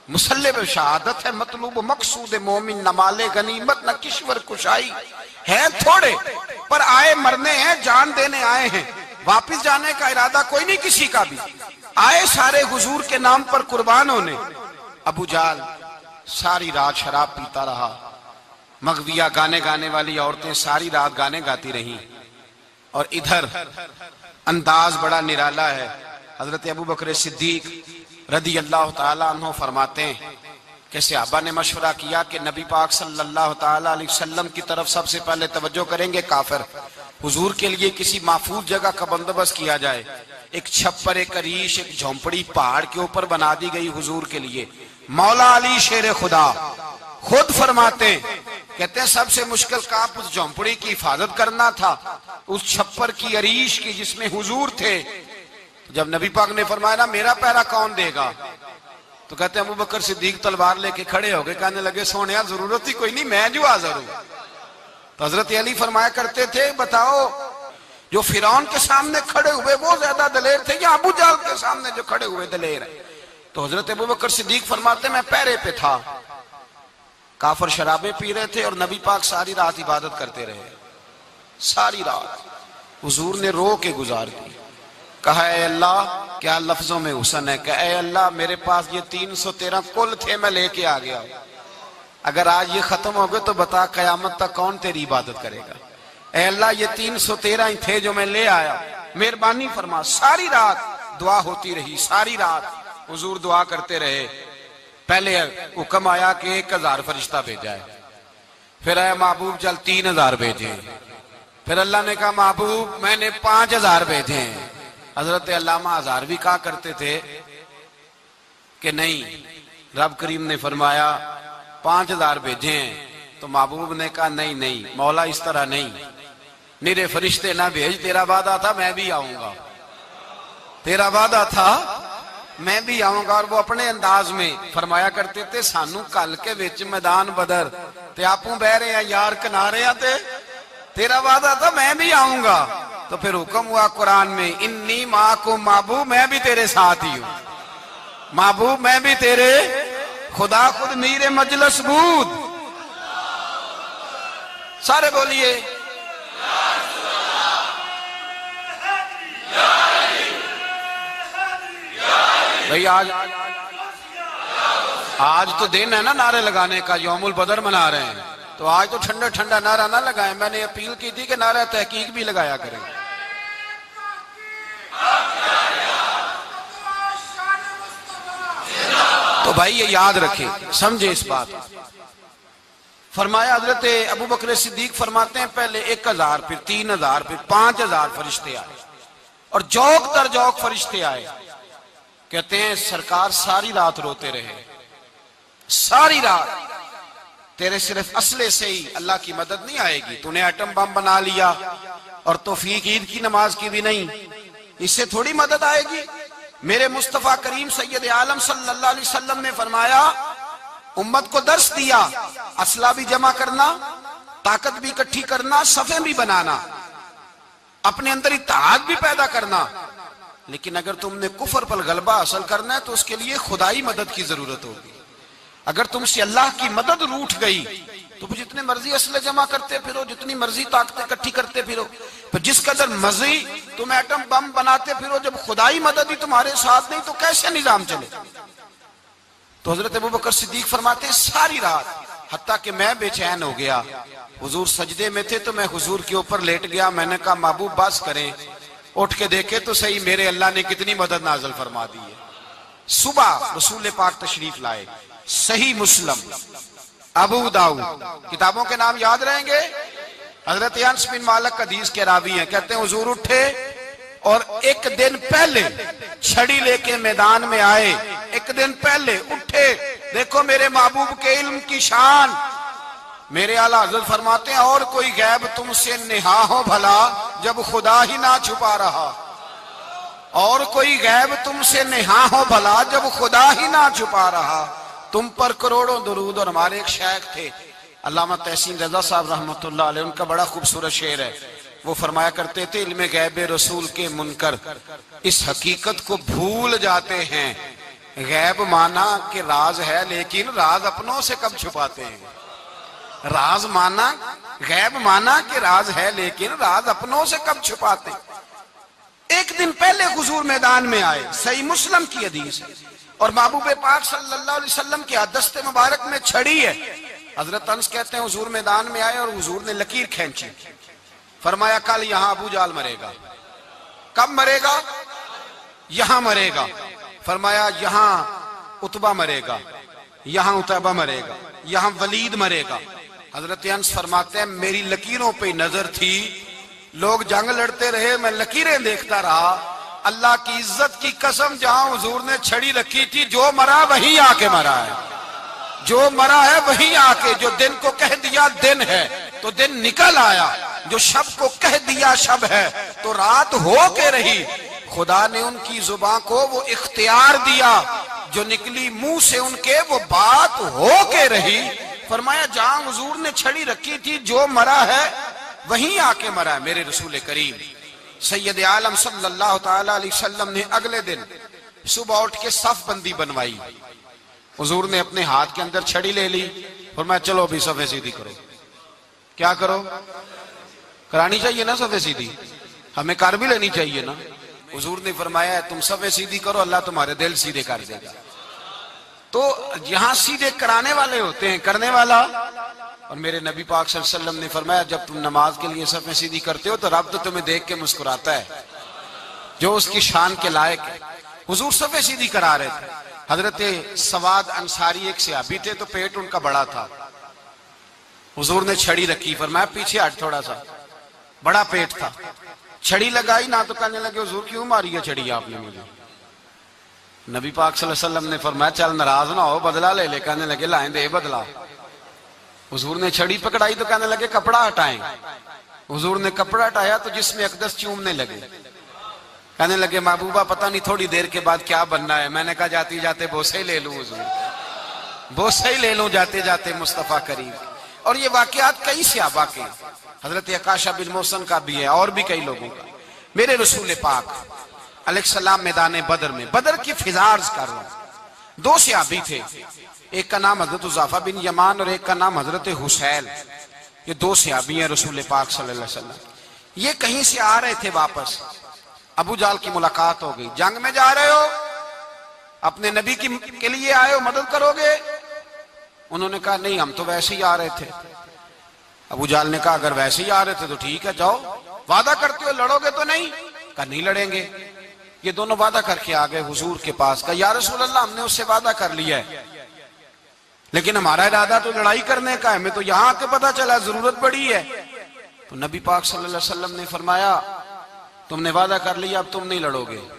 A: مسلب شہادت ہے مطلوب مقصود مومن، نہ مال غنیمت نہ کشور کشائی، ہے تھوڑے پر آئے مرنے ہیں، جان دینے آئے ہیں، واپس جانے کا ارادہ کوئی نہیں کسی کا بھی، آئے سارے حضور کے نام پر قربان ہونے۔ ابو جہل ساری رات شراب پیتا رہا، مغویہ گانے گانے والی عورتیں ساری رات گانے گاتی رہیں، اور ادھر انداز بڑا نرالا ہے۔ حضرت ابو بکر صدیق رضی اللہ تعالیٰ عنہ فرماتے ہیں کہ صحابہ نے مشورہ کیا کہ نبی پاک صلی اللہ تعالیٰ علیہ وسلم کی طرف سب سے پہلے توجہ کریں گے کافر، حضور کے لیے کسی محفوظ جگہ کا بندوبست کیا جائے، ایک چھپر، ایک عریش، ایک جھونپڑی پہاڑ کے اوپر بنا دی گئی حضور کے لیے۔ مولا علی شیر خدا خود فرماتے ہیں، کہتے ہیں سب سے مشکل کام اس جھونپڑی کی حفاظت کرنا تھا، اس چھپر کی، عریش کی جس میں حضور تھے۔ جب نبی پاک نے فرمایا نا میرا پہرا کون دے گا، تو کہتے ہیں ابو بکر صدیق تلوار لے کے کھڑے ہو گئے، کہنے لگے سونیا ضرورت ہی کوئی نہیں، میں جو حاضر ہوں۔ تو حضرت علی فرمایا کرتے تھے بتاؤ جو فرعون کے سامنے کھڑے ہوئے وہ زیادہ دلیر تھے یا ابو جہل کے سامنے جو کھڑے ہوئے دلیر ہیں؟ تو حضرت ابو بکر صدیق فرماتے میں پہرے پہ تھا، کافر شرابیں پی رہے تھے اور نبی پاک ساری رات عبادت کرتے رہے، ساری رات حضور نے رو کے گزار دی۔ کہا اے اللہ، کیا لفظوں میں حسن ہے کہ اے اللہ میرے پاس یہ 313 کل تھے میں لے کے آ گیا، اگر آج یہ ختم ہو گئے تو بتا قیامت تک کون تیری عبادت کرے گا؟ اے اللہ یہ 313 ہی تھے جو میں لے آیا، مہربانی فرما۔ ساری رات دعا ہوتی رہی، ساری رات حضور دعا کرتے رہے۔ پہلے حکم آیا کہ 1000 فرشتہ بھیجا ہے، پھر اے محبوب چل 3000 بھیجے، پھر اللہ نے کہا محبوب میں نے 5000 بھیجے ہیں۔ حضرت علامہ ہزار بھی کہا کرتے تھے کہ نہیں، رب کریم نے فرمایا 5000 بھیجے ہیں، تو محبوب نے کہا نہیں مولا اس طرح نہیں، میرے فرشتے نہ بھیج، تیرا وعدہ تھا میں بھی آؤں گا، تیرا وعدہ تھا میں بھی آؤں گا۔ اور وہ اپنے انداز میں فرمایا کرتے تھے سانو کل کے وچ میدان بدر تے آپوں بہ رہے ہیں یار کنارے آتے، تیرا وعدہ تھا میں بھی آؤں گا۔ تو پھر حکم ہوا قرآن میں انی معکم، محبوب میں بھی تیرے ساتھ ہی ہوں، محبوب میں بھی تیرے، خدا خود میر مجلس بود، سارے بولیے بھئی آج تو دن ہے نا نعرے لگانے کا، یوم البدر منا رہے ہیں، تو آج تو ٹھنڈا ٹھنڈا نعرہ نہ لگائیں، میں نے اپیل کی تھی کہ نعرہ تحقیق بھی لگایا کریں۔ تو بھائی یہ یاد رکھیں، سمجھے اس بات۔ فرمایا حضرت ابو بکر صدیق فرماتے ہیں پہلے 1000 پھر 3000 پھر 5000 فرشتے آئے، اور جوک در جوک فرشتے آئے۔ کہتے ہیں سرکار ساری رات روتے رہے، ساری رات، تیرے صرف اسلحے سے ہی اللہ کی مدد نہیں آئے گی، تو نے ایٹم بم بنا لیا اور توفیق عید کی نماز کی بھی نہیں، اس سے تھوڑی مدد آئے گی۔ میرے مصطفیٰ کریم سید عالم صلی اللہ علیہ وسلم نے فرمایا امت کو درس دیا، اسلحہ بھی جمع کرنا، طاقت بھی اکٹھی کرنا، صفیں بھی بنانا، اپنے اندر اتحاد بھی پیدا کرنا، لیکن اگر تم نے کفر پر غلبہ حاصل کرنا ہے تو اس کے لیے خدائی مدد کی ضرورت ہوگی۔ اگر تم سے اللہ کی مدد روٹھ گئی تو جتنے مرضی اسلحے جمع کرتے پھرو، جتنی مرضی طاقتیں اکٹھی کرتے پھرو، پھر جس قدر مرضی تم ایٹم بم بناتے پھرو، جب خدائی مدد ہی تمہارے ساتھ نہیں تو کیسے نظام چلے؟ تو حضرت ابو بکر صدیق فرماتے ساری رات، حتیٰ کہ میں بے چین ہو گیا، حضور سجدے میں تھے تو میں حضور کے اوپر لیٹ گیا، میں نے کہا محبوب بس کریں، اٹھ کے دیکھے تو صحیح میرے اللہ نے کتنی مدد نازل فرما دی ہے۔ صبح رسول پاک تشریف لائے، صحیح مسلم، ابو داؤد، کتابوں کے نام یاد رہیں گے۔ حضرت انس بن مالک حدیث کے راوی ہیں، کہتے ہیں حضور اٹھے اور ایک دن پہلے چھڑی لے کے میدان میں آئے، ایک دن پہلے اٹھے، دیکھو میرے محبوب کے علم کی شان۔ میرے اعلیٰ حضرت فرماتے ہیں اور کوئی غیب تم سے نہا ہو بھلا جب خدا ہی نہ چھپا رہا، اور کوئی غیب تم سے نہا ہو بھلا جب خدا ہی نہ چھپا رہا، تم پر کروڑوں درود۔ اور ہمارے ایک شیخ تھے علامہ تحسین رضا صاحب رحمۃ اللہ علیہ، ان کا بڑا خوبصورت شعر ہے، وہ فرمایا کرتے تھے علم غیب رسول کے منکر اس حقیقت کو بھول جاتے ہیں، غیب مانا کہ راز ہے لیکن راز اپنوں سے کب چھپاتے ہیں. راز مانا، غیب مانا کہ راز ہے لیکن راز اپنوں سے کب چھپاتے ہیں. ایک دن پہلے حضور میدان میں آئے، صحیح مسلم کی حدیث ہے، اور محبوب پاک صلی اللہ علیہ وسلم کے دست مبارک میں چھڑی ہے. حضرت انس کہتے ہیں حضور میدان میں آئے اور حضور نے لکیر کھینچی، فرمایا کل یہاں ابو جال مرے گا. کب مرے گا؟ یہاں مرے گا. فرمایا یہاں عتبہ مرے گا، یہاں عتبہ مرے گا، یہاں ولید مرے گا. حضرت انس فرماتے ہیں میری لکیروں پہ نظر تھی، لوگ جنگ لڑتے رہے، میں لکیریں دیکھتا رہا. اللہ کی عزت کی قسم جہاں حضور نے چھڑی رکھی تھی، جو مرا وہیں آ کے مرا ہے، جو مرا ہے وہیں آ کے. جو دن کو کہہ دیا دن ہے تو دن نکل آیا، جو شب کو کہہ دیا شب ہے تو رات ہو کے رہی. خدا نے ان کی زبان کو وہ اختیار دیا، جو نکلی منہ سے ان کے وہ بات ہو کے رہی. فرمایا جہاں حضور نے چھڑی رکھی تھی جو مرا ہے وہیں آ کے مرا ہے میرے رسول کریم سید عالم صلی اللہ تعالی علیہ وسلم نے. اگلے دن صبح اٹھ کے صف بندی بنوائی. حضور نے اپنے ہاتھ کے اندر چھڑی لے لی، فرمایا چلو ابھی صفیں سیدھی کرو. کیا کرو؟ کرانی چاہیے نا صفیں سیدھی، ہمیں کر بھی لینی چاہیے نا. حضور نے فرمایا تم صفیں سیدھی کرو، اللہ تمہارے دل سیدھے کر دے گا. تو یہاں سیدھے کرانے والے ہوتے ہیں، کرنے والا. اور میرے نبی پاک صلی اللہ علیہ وسلم نے فرمایا جب تم نماز کے لیے صفیں سیدھی کرتے ہو تو رب تو تمہیں دیکھ کے مسکراتا ہے، جو اس کی شان کے لائق ہے. حضور صفیں سیدھی کرا رہے تھے. حضرت سواد انصاری ایک صحابی تھے، تو پیٹ ان کا بڑا تھا. حضور نے چھڑی رکھی، فرمایا پیچھے ہٹ تھوڑا سا، بڑا پیٹ تھا. چھڑی لگائی نہ تو کہنے لگے حضور کیوں ماری ہے چھڑی آپ نے مجھے. نبی پاک صلی اللہ علیہ وسلم نے فرمایا چل ناراض نہ ہو، بدلہ لے لے. کہنے لگے لائیں دے بدلہ. حضور نے چھڑی پکڑائی تو کہنے لگے کپڑا ہٹائیں. حضور نے کپڑا ہٹایا تو جس میں اقدس چومنے لگے. کہنے لگے محبوبہ پتہ نہیں تھوڑی دیر کے بعد کیا بننا ہے. میں نے کہا جاتی جاتے بوسے ہی لے لوں حضور، بوسے ہی لے لوں جاتے جاتے مصطفیٰ کریم. اور یہ واقعات کئی صحابہ کے، حضرت عکاشہ بن محسن کا بھی ہے اور بھی کئی لوگوں کا. میرے رسول پاک علیہ السلام میدان بدر میں، بدر کی فضا عرض کر رہا ہوں. دو صحابی تھے، ایک کا نام حضرت حذیفہ بن یمان اور ایک کا نام حضرت حسیل. یہ دو صحابی ہیں رسول پاک صلی اللہ علیہ وسلم. یہ کہیں سے آ رہے تھے واپس، ابو جال کی ملاقات ہو گئی. جنگ میں جا رہے ہو، اپنے نبی کے لیے آئے ہو، مدد کرو گے؟ انہوں نے کہا نہیں ہم تو ویسے ہی آ رہے تھے. ابو جال نے کہا اگر ویسے ہی آ رہے تھے تو ٹھیک ہے جاؤ. وعدہ کرتے ہو لڑو گے تو نہیں؟ کہا نہیں لڑیں گے. یہ دونوں وعدہ کر کے آ گئے حضور کے پاس. کہا یا رسول اللہ ہم نے اس سے وعدہ کر لیا ہے لیکن ہمارا ارادہ تو لڑائی کرنے کا ہے، ہمیں تو یہاں کے پتہ چلا ضرورت پڑی ہے. تو نبی پاک صلی اللہ علیہ وسلم نے فرمایا تم نے وعدہ کر لیا اب تم نہیں لڑو گے.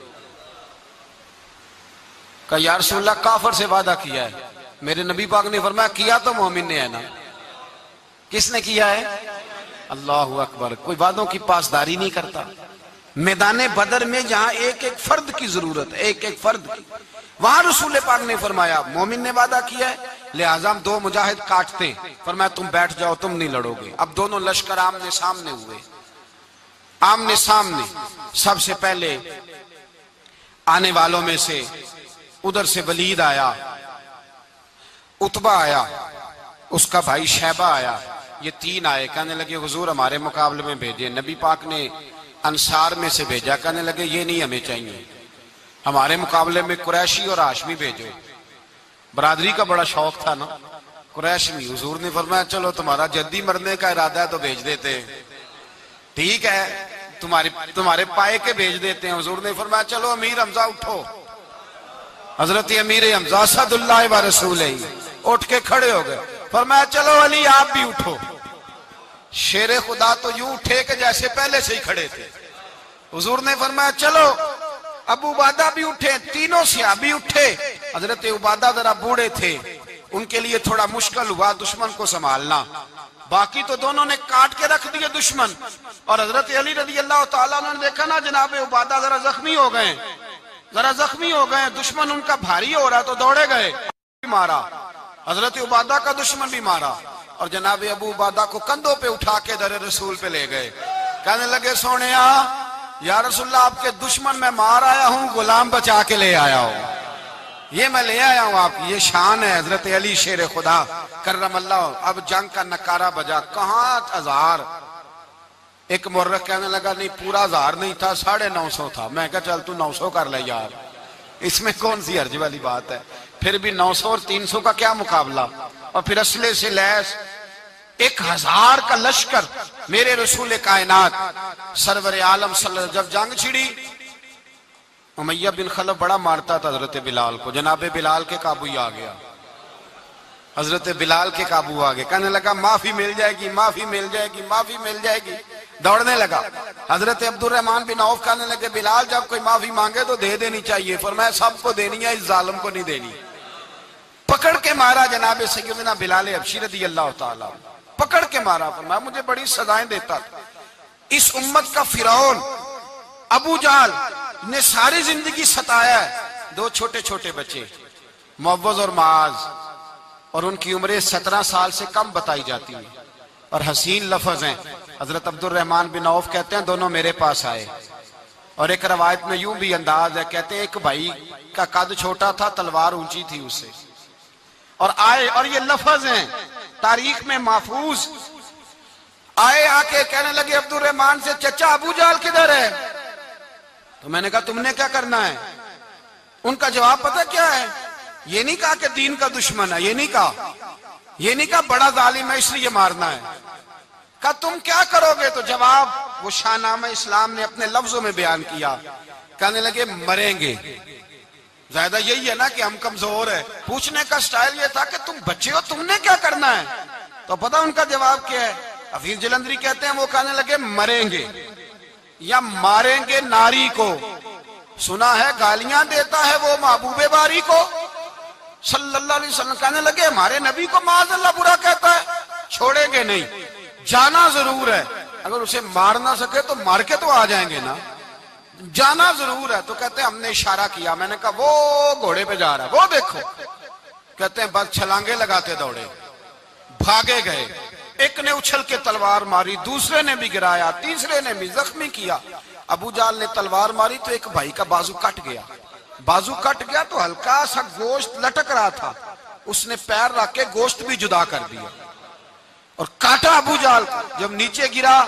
A: کہا یا رسول اللہ کافر سے وعدہ کیا ہے. میرے نبی پاک نے فرمایا کیا تو مومن نے ہے نا. کس نے کیا ہے؟ اللہ اکبر. کوئی وعدوں کی پاسداری نہیں کرتا. میدان بدر میں جہاں ایک ایک فرد کی ضرورت ہے، ایک ایک فرد کی، وہاں رسول پاک نے فرمایا مومن نے وعدہ کیا ہے لہٰذا ہم دو مجاہد کاٹتے ہیں. فرمایا تم بیٹھ جاؤ تم نہیں لڑو گے. اب دونوں لشکر آمنے سامنے ہوئے، آمنے سامنے. سب سے پہلے آنے والوں میں سے ادھر سے ولید آیا، عتبہ آیا، اس کا بھائی شیبہ آیا. یہ تین آئے. کہنے لگے حضور ہمارے مقابلے میں بھیجے. نبی پاک نے انصار میں سے بھیجا. کہنے لگے یہ نہیں ہمیں چاہیے، ہمارے مقابلے میں قریشی اور ہاشمی بھیجو. برادری کا بڑا شوق تھا نا قریشی. حضور نے فرمایا چلو تمہارا جدی مرنے کا ارادہ ہے تو بھیج دیتے ہیں، ٹھیک ہے تمہارے پائے کے بھیج دیتے ہیں. حضور نے فرمایا چلو امیر حمزہ اٹھو. حضرت امیر حمزہ اسد اللہ و رسولہ اٹھ کے کھڑے ہو گئے. فرمایا چلو علی آپ بھی اٹھو. شیر خدا تو یوں اٹھے کہ جیسے پہلے سے ہی کھڑے تھے. حضور نے فرمایا چلو. ابو عبادہ بھی اٹھے، تینوں صحابی اٹھے. حضرت عبادہ ذرا بوڑھے تھے، ان کے لیے تھوڑا مشکل ہوا دشمن کو سنبھالنا. باقی تو دونوں نے کاٹ کے رکھ دیے دشمن. اور حضرت علی رضی اللہ تعالیٰ نے دیکھا نا جناب عبادہ ذرا زخمی ہو گئے، دشمن ان کا بھاری ہو رہا تو دوڑے گئے، مارا. حضرت عبادہ کا دشمن بھی مارا اور جناب ابو عبادہ کو کندھوں پہ اٹھا کے در رسول پہ لے گئے. کہنے لگے سونیا یا رسول اللہ آپ کے دشمن میں مار آیا ہوں، غلام بچا کے لے آیا ہوں. یہ میں لے آیا ہوں آپ کی، یہ شان ہے حضرت علی شیر خدا کرم اللہ۔ اب جنگ کا نکارہ بجا، کہاں 1000؟ ایک مورخ کہنے لگا نہیں پورا 1000 نہیں تھا، 950 تھا۔ میں کہا چل تو 900 کر لے یار، اس میں کون سی حرج والی بات ہے؟ پھر بھی 900 اور 300 کا کیا مقابلہ؟ اور پھر اسلحے سے لیس 1000 کا لشکر، میرے رسول کائنات سرور عالم صلی اللہ علیہ وسلم جب جنگ چھڑی، امیہ بن خلف بڑا مارتا تھا حضرت بلال کو، جناب بلال کے قابو ہی آ گیا، حضرت بلال کے قابو آ گئے، کہنے لگا معافی مل جائے گی، معافی مل جائے گی، معافی مل جائے گی، دوڑنے لگا۔ حضرت عبد الرحمن بن عوف کہنے لگے بلال جب کوئی معافی مانگے تو دے دینی چاہیے، فرمایا سب کو دینی ہے، اس ظالم کو نہیں دینی۔ پکڑ کے مارا جناب سیدنا بلال حبشی رضی اللہ تعالیٰ، پکڑ کے مارا، فرمایا مجھے بڑی سزائیں دیتا تھا۔ اس امت کا فرعون ابو جہل نے ساری زندگی ستایا ہے، 2 چھوٹے چھوٹے بچے معوذ اور معاذ، اور ان کی عمریں 17 سال سے کم بتائی جاتی ہیں، اور حسین لفظ ہیں۔ حضرت عبد الرحمن بن عوف کہتے ہیں دونوں میرے پاس آئے، اور ایک روایت میں یوں بھی انداز ہے، کہتے ہیں ایک بھائی کا قد چھوٹا تھا، تلوار اونچی تھی اس سے، اور آئے، اور یہ لفظ ہیں تاریخ میں محفوظ، آئے آ کے کہنے لگے عبد الرحمن سے چچا ابو جہل کدھر ہے؟ تو میں نے کہا تم نے کیا کرنا ہے؟ ان کا جواب پتہ کیا ہے؟ یہ نہیں کہا کہ دین کا دشمن ہے، یہ نہیں کہا بڑا ظالم ہے اس لیے مارنا ہے، کہا تم کیا کرو گے؟ تو جواب وہ شاہنامہ اسلام نے اپنے لفظوں میں بیان کیا، کہنے لگے مریں گے۔ زیادہ یہی ہے نا کہ ہم کمزور ہے، پوچھنے کا سٹائل یہ تھا کہ تم بچے ہو، تم نے کیا کرنا ہے؟ تو پتہ ان کا جواب کیا ہے؟ حفیظ جلندری کہتے ہیں وہ کہنے لگے مریں گے یا ماریں گے ناری کو، سنا ہے گالیاں دیتا ہے وہ محبوب باری کو صلی اللہ علیہ وسلم، کہنے لگے ہمارے نبی کو معاذ اللہ برا کہتا ہے، چھوڑیں گے نہیں، جانا ضرور ہے، اگر اسے مار نہ سکے تو مار کے تو آ جائیں گے نا، جانا ضرور ہے۔ تو کہتے ہیں ہم نے اشارہ کیا، میں نے کہا وہ گھوڑے پہ جا رہا ہے، وہ دیکھو، کہتے ہیں بس چھلانگے لگاتے دوڑے، بھاگے گئے، ایک نے اچھل کے تلوار ماری، دوسرے نے بھی گرایا، تیسرے نے بھی زخمی کیا۔ ابو جہل نے تلوار ماری تو ایک بھائی کا بازو کٹ گیا، بازو کٹ گیا تو ہلکا سا گوشت لٹک رہا تھا، اس نے پیر رکھ کے گوشت بھی جدا کر دیا اور کاٹا ابو جہل کو۔ جب نیچے گرا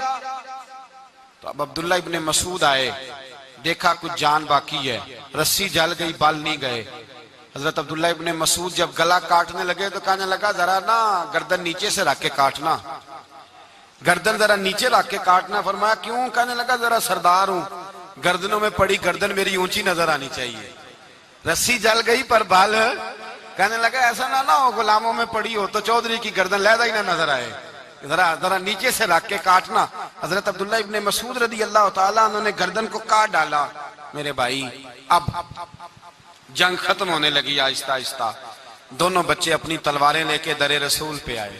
A: تو اب عبداللہ ابن مسعود آئے، دیکھا کچھ جان باقی ہے، رسی جل گئی، بال نہیں گئے۔ حضرت عبداللہ ابن مسعود جب گلا کاٹنے لگے تو کہنے لگا ذرا نا گردن نیچے سے رکھ کے کاٹنا، گردن ذرا نیچے رکھ کے کاٹنا۔ فرمایا کیوں؟ کہنے لگا ذرا سردار ہوں، گردنوں میں پڑی گردن میری اونچی نظر آنی چاہیے، رسی جل گئی پر بال، کہنے لگا ایسا نہ ہو غلاموں میں پڑی ہو تو چودھری کی گردن لہذا ہی نہ نظر آئے، ذرا نیچے سے رکھ کے کاٹنا۔ حضرت عبداللہ ابن مسعود رضی اللہ تعالیٰ انہوں نے گردن کو کاٹ ڈالا۔ میرے بھائی اب جنگ ختم ہونے لگی آہستہ آہستہ، دونوں بچے اپنی تلواریں لے کے در رسول پہ آئے،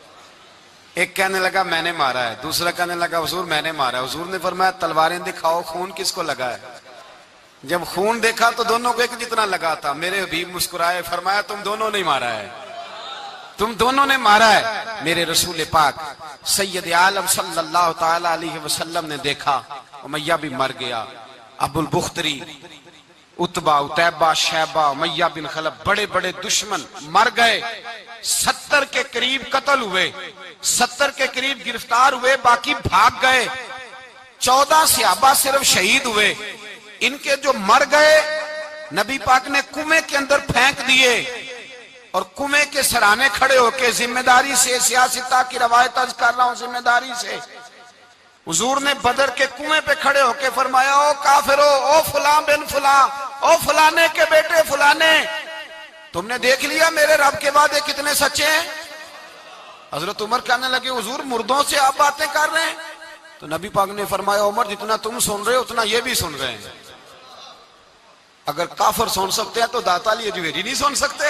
A: ایک کہنے لگا میں نے مارا ہے، دوسرا کہنے لگا حضور میں نے مارا ہے۔ حضور نے فرمایا تلواریں دکھاؤ، خون کس کو لگا ہے؟ جب خون دیکھا تو دونوں کو ایک جتنا لگا تھا۔ میرے حبیب مسکرائے، فرمایا تم دونوں نے مارا ہے، تم دونوں نے مارا ہے۔ میرے رسول پاک سید عالم صلی اللہ تعالی علیہ وسلم نے دیکھا امیہ بھی مر گیا، ابو البختری، عتبہ، عتیبہ، شیبہ، امیہ بن خلف، بڑے بڑے دشمن مر گئے، 70 کے قریب قتل ہوئے، 70 کے قریب گرفتار ہوئے، باقی بھاگ گئے، 14 صحابہ صرف شہید ہوئے۔ ان کے جو مر گئے نبی پاک نے کنویں کے اندر پھینک دیے، اور کنویں کے سرانے کھڑے ہو کے ذمہ داری سے، سیاستہ کی روایت عرض کر رہا ہوں ذمہ داری سے، حضور نے بدر کے کنویں پہ کھڑے ہو کے فرمایا او کافرو، او فلاں بن فلاں، او فلانے کے بیٹے فلانے، تم نے دیکھ لیا میرے رب کے وعدے کتنے سچے ہیں؟ حضرت عمر کہنے لگے حضور مردوں سے آپ باتیں کر رہے ہیں؟ تو نبی پاک نے فرمایا عمر جتنا تم سن رہے ہو اتنا یہ بھی سن رہے ہیں، اگر کافر سن سکتے ہیں تو داتا علی اجمیری نہیں سن سکتے؟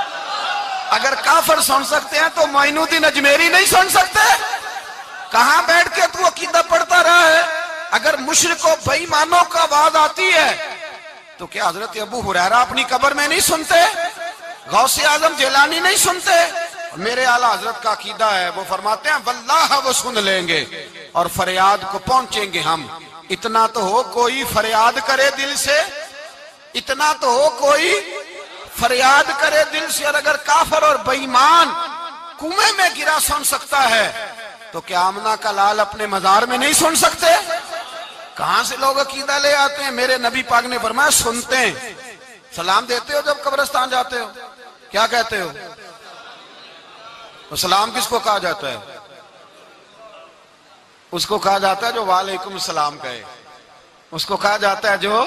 A: اگر کافر سن سکتے ہیں تو معین الدین اجمیری نہیں سن سکتے؟ کہاں بیٹھ کے تو عقیدہ پڑھتا رہا ہے؟ اگر مشرکوں بے ایمانوں کا آواز آتی ہے تو کیا حضرت ابو ہریرہ اپنی قبر میں نہیں سنتے؟ غوث اعظم جیلانی نہیں سنتے؟ میرے اعلیٰ حضرت کا عقیدہ ہے، وہ فرماتے ہیں واللہ وہ سن لیں گے اور فریاد کو پہنچیں گے ہم۔ اتنا تو ہو کوئی فریاد کرے دل سے، اتنا تو ہو کوئی فریاد کرے دل سے، اور اگر کافر اور بے ایمان کنویں میں گرا سن سکتا ہے تو کیا آمنہ کا لال اپنے مزار میں نہیں سن سکتے؟ کہاں سے لوگ عقیدہ لے آتے ہیں؟ میرے نبی پاک نے فرمایا سنتے ہیں۔ سلام دیتے ہو جب قبرستان جاتے ہو؟ کیا کہتے ہو؟ تو سلام کس کو کہا جاتا ہے؟ اس کو کہا جاتا ہے جو وعلیکم السلام کہے، اس کو کہا جاتا ہے جو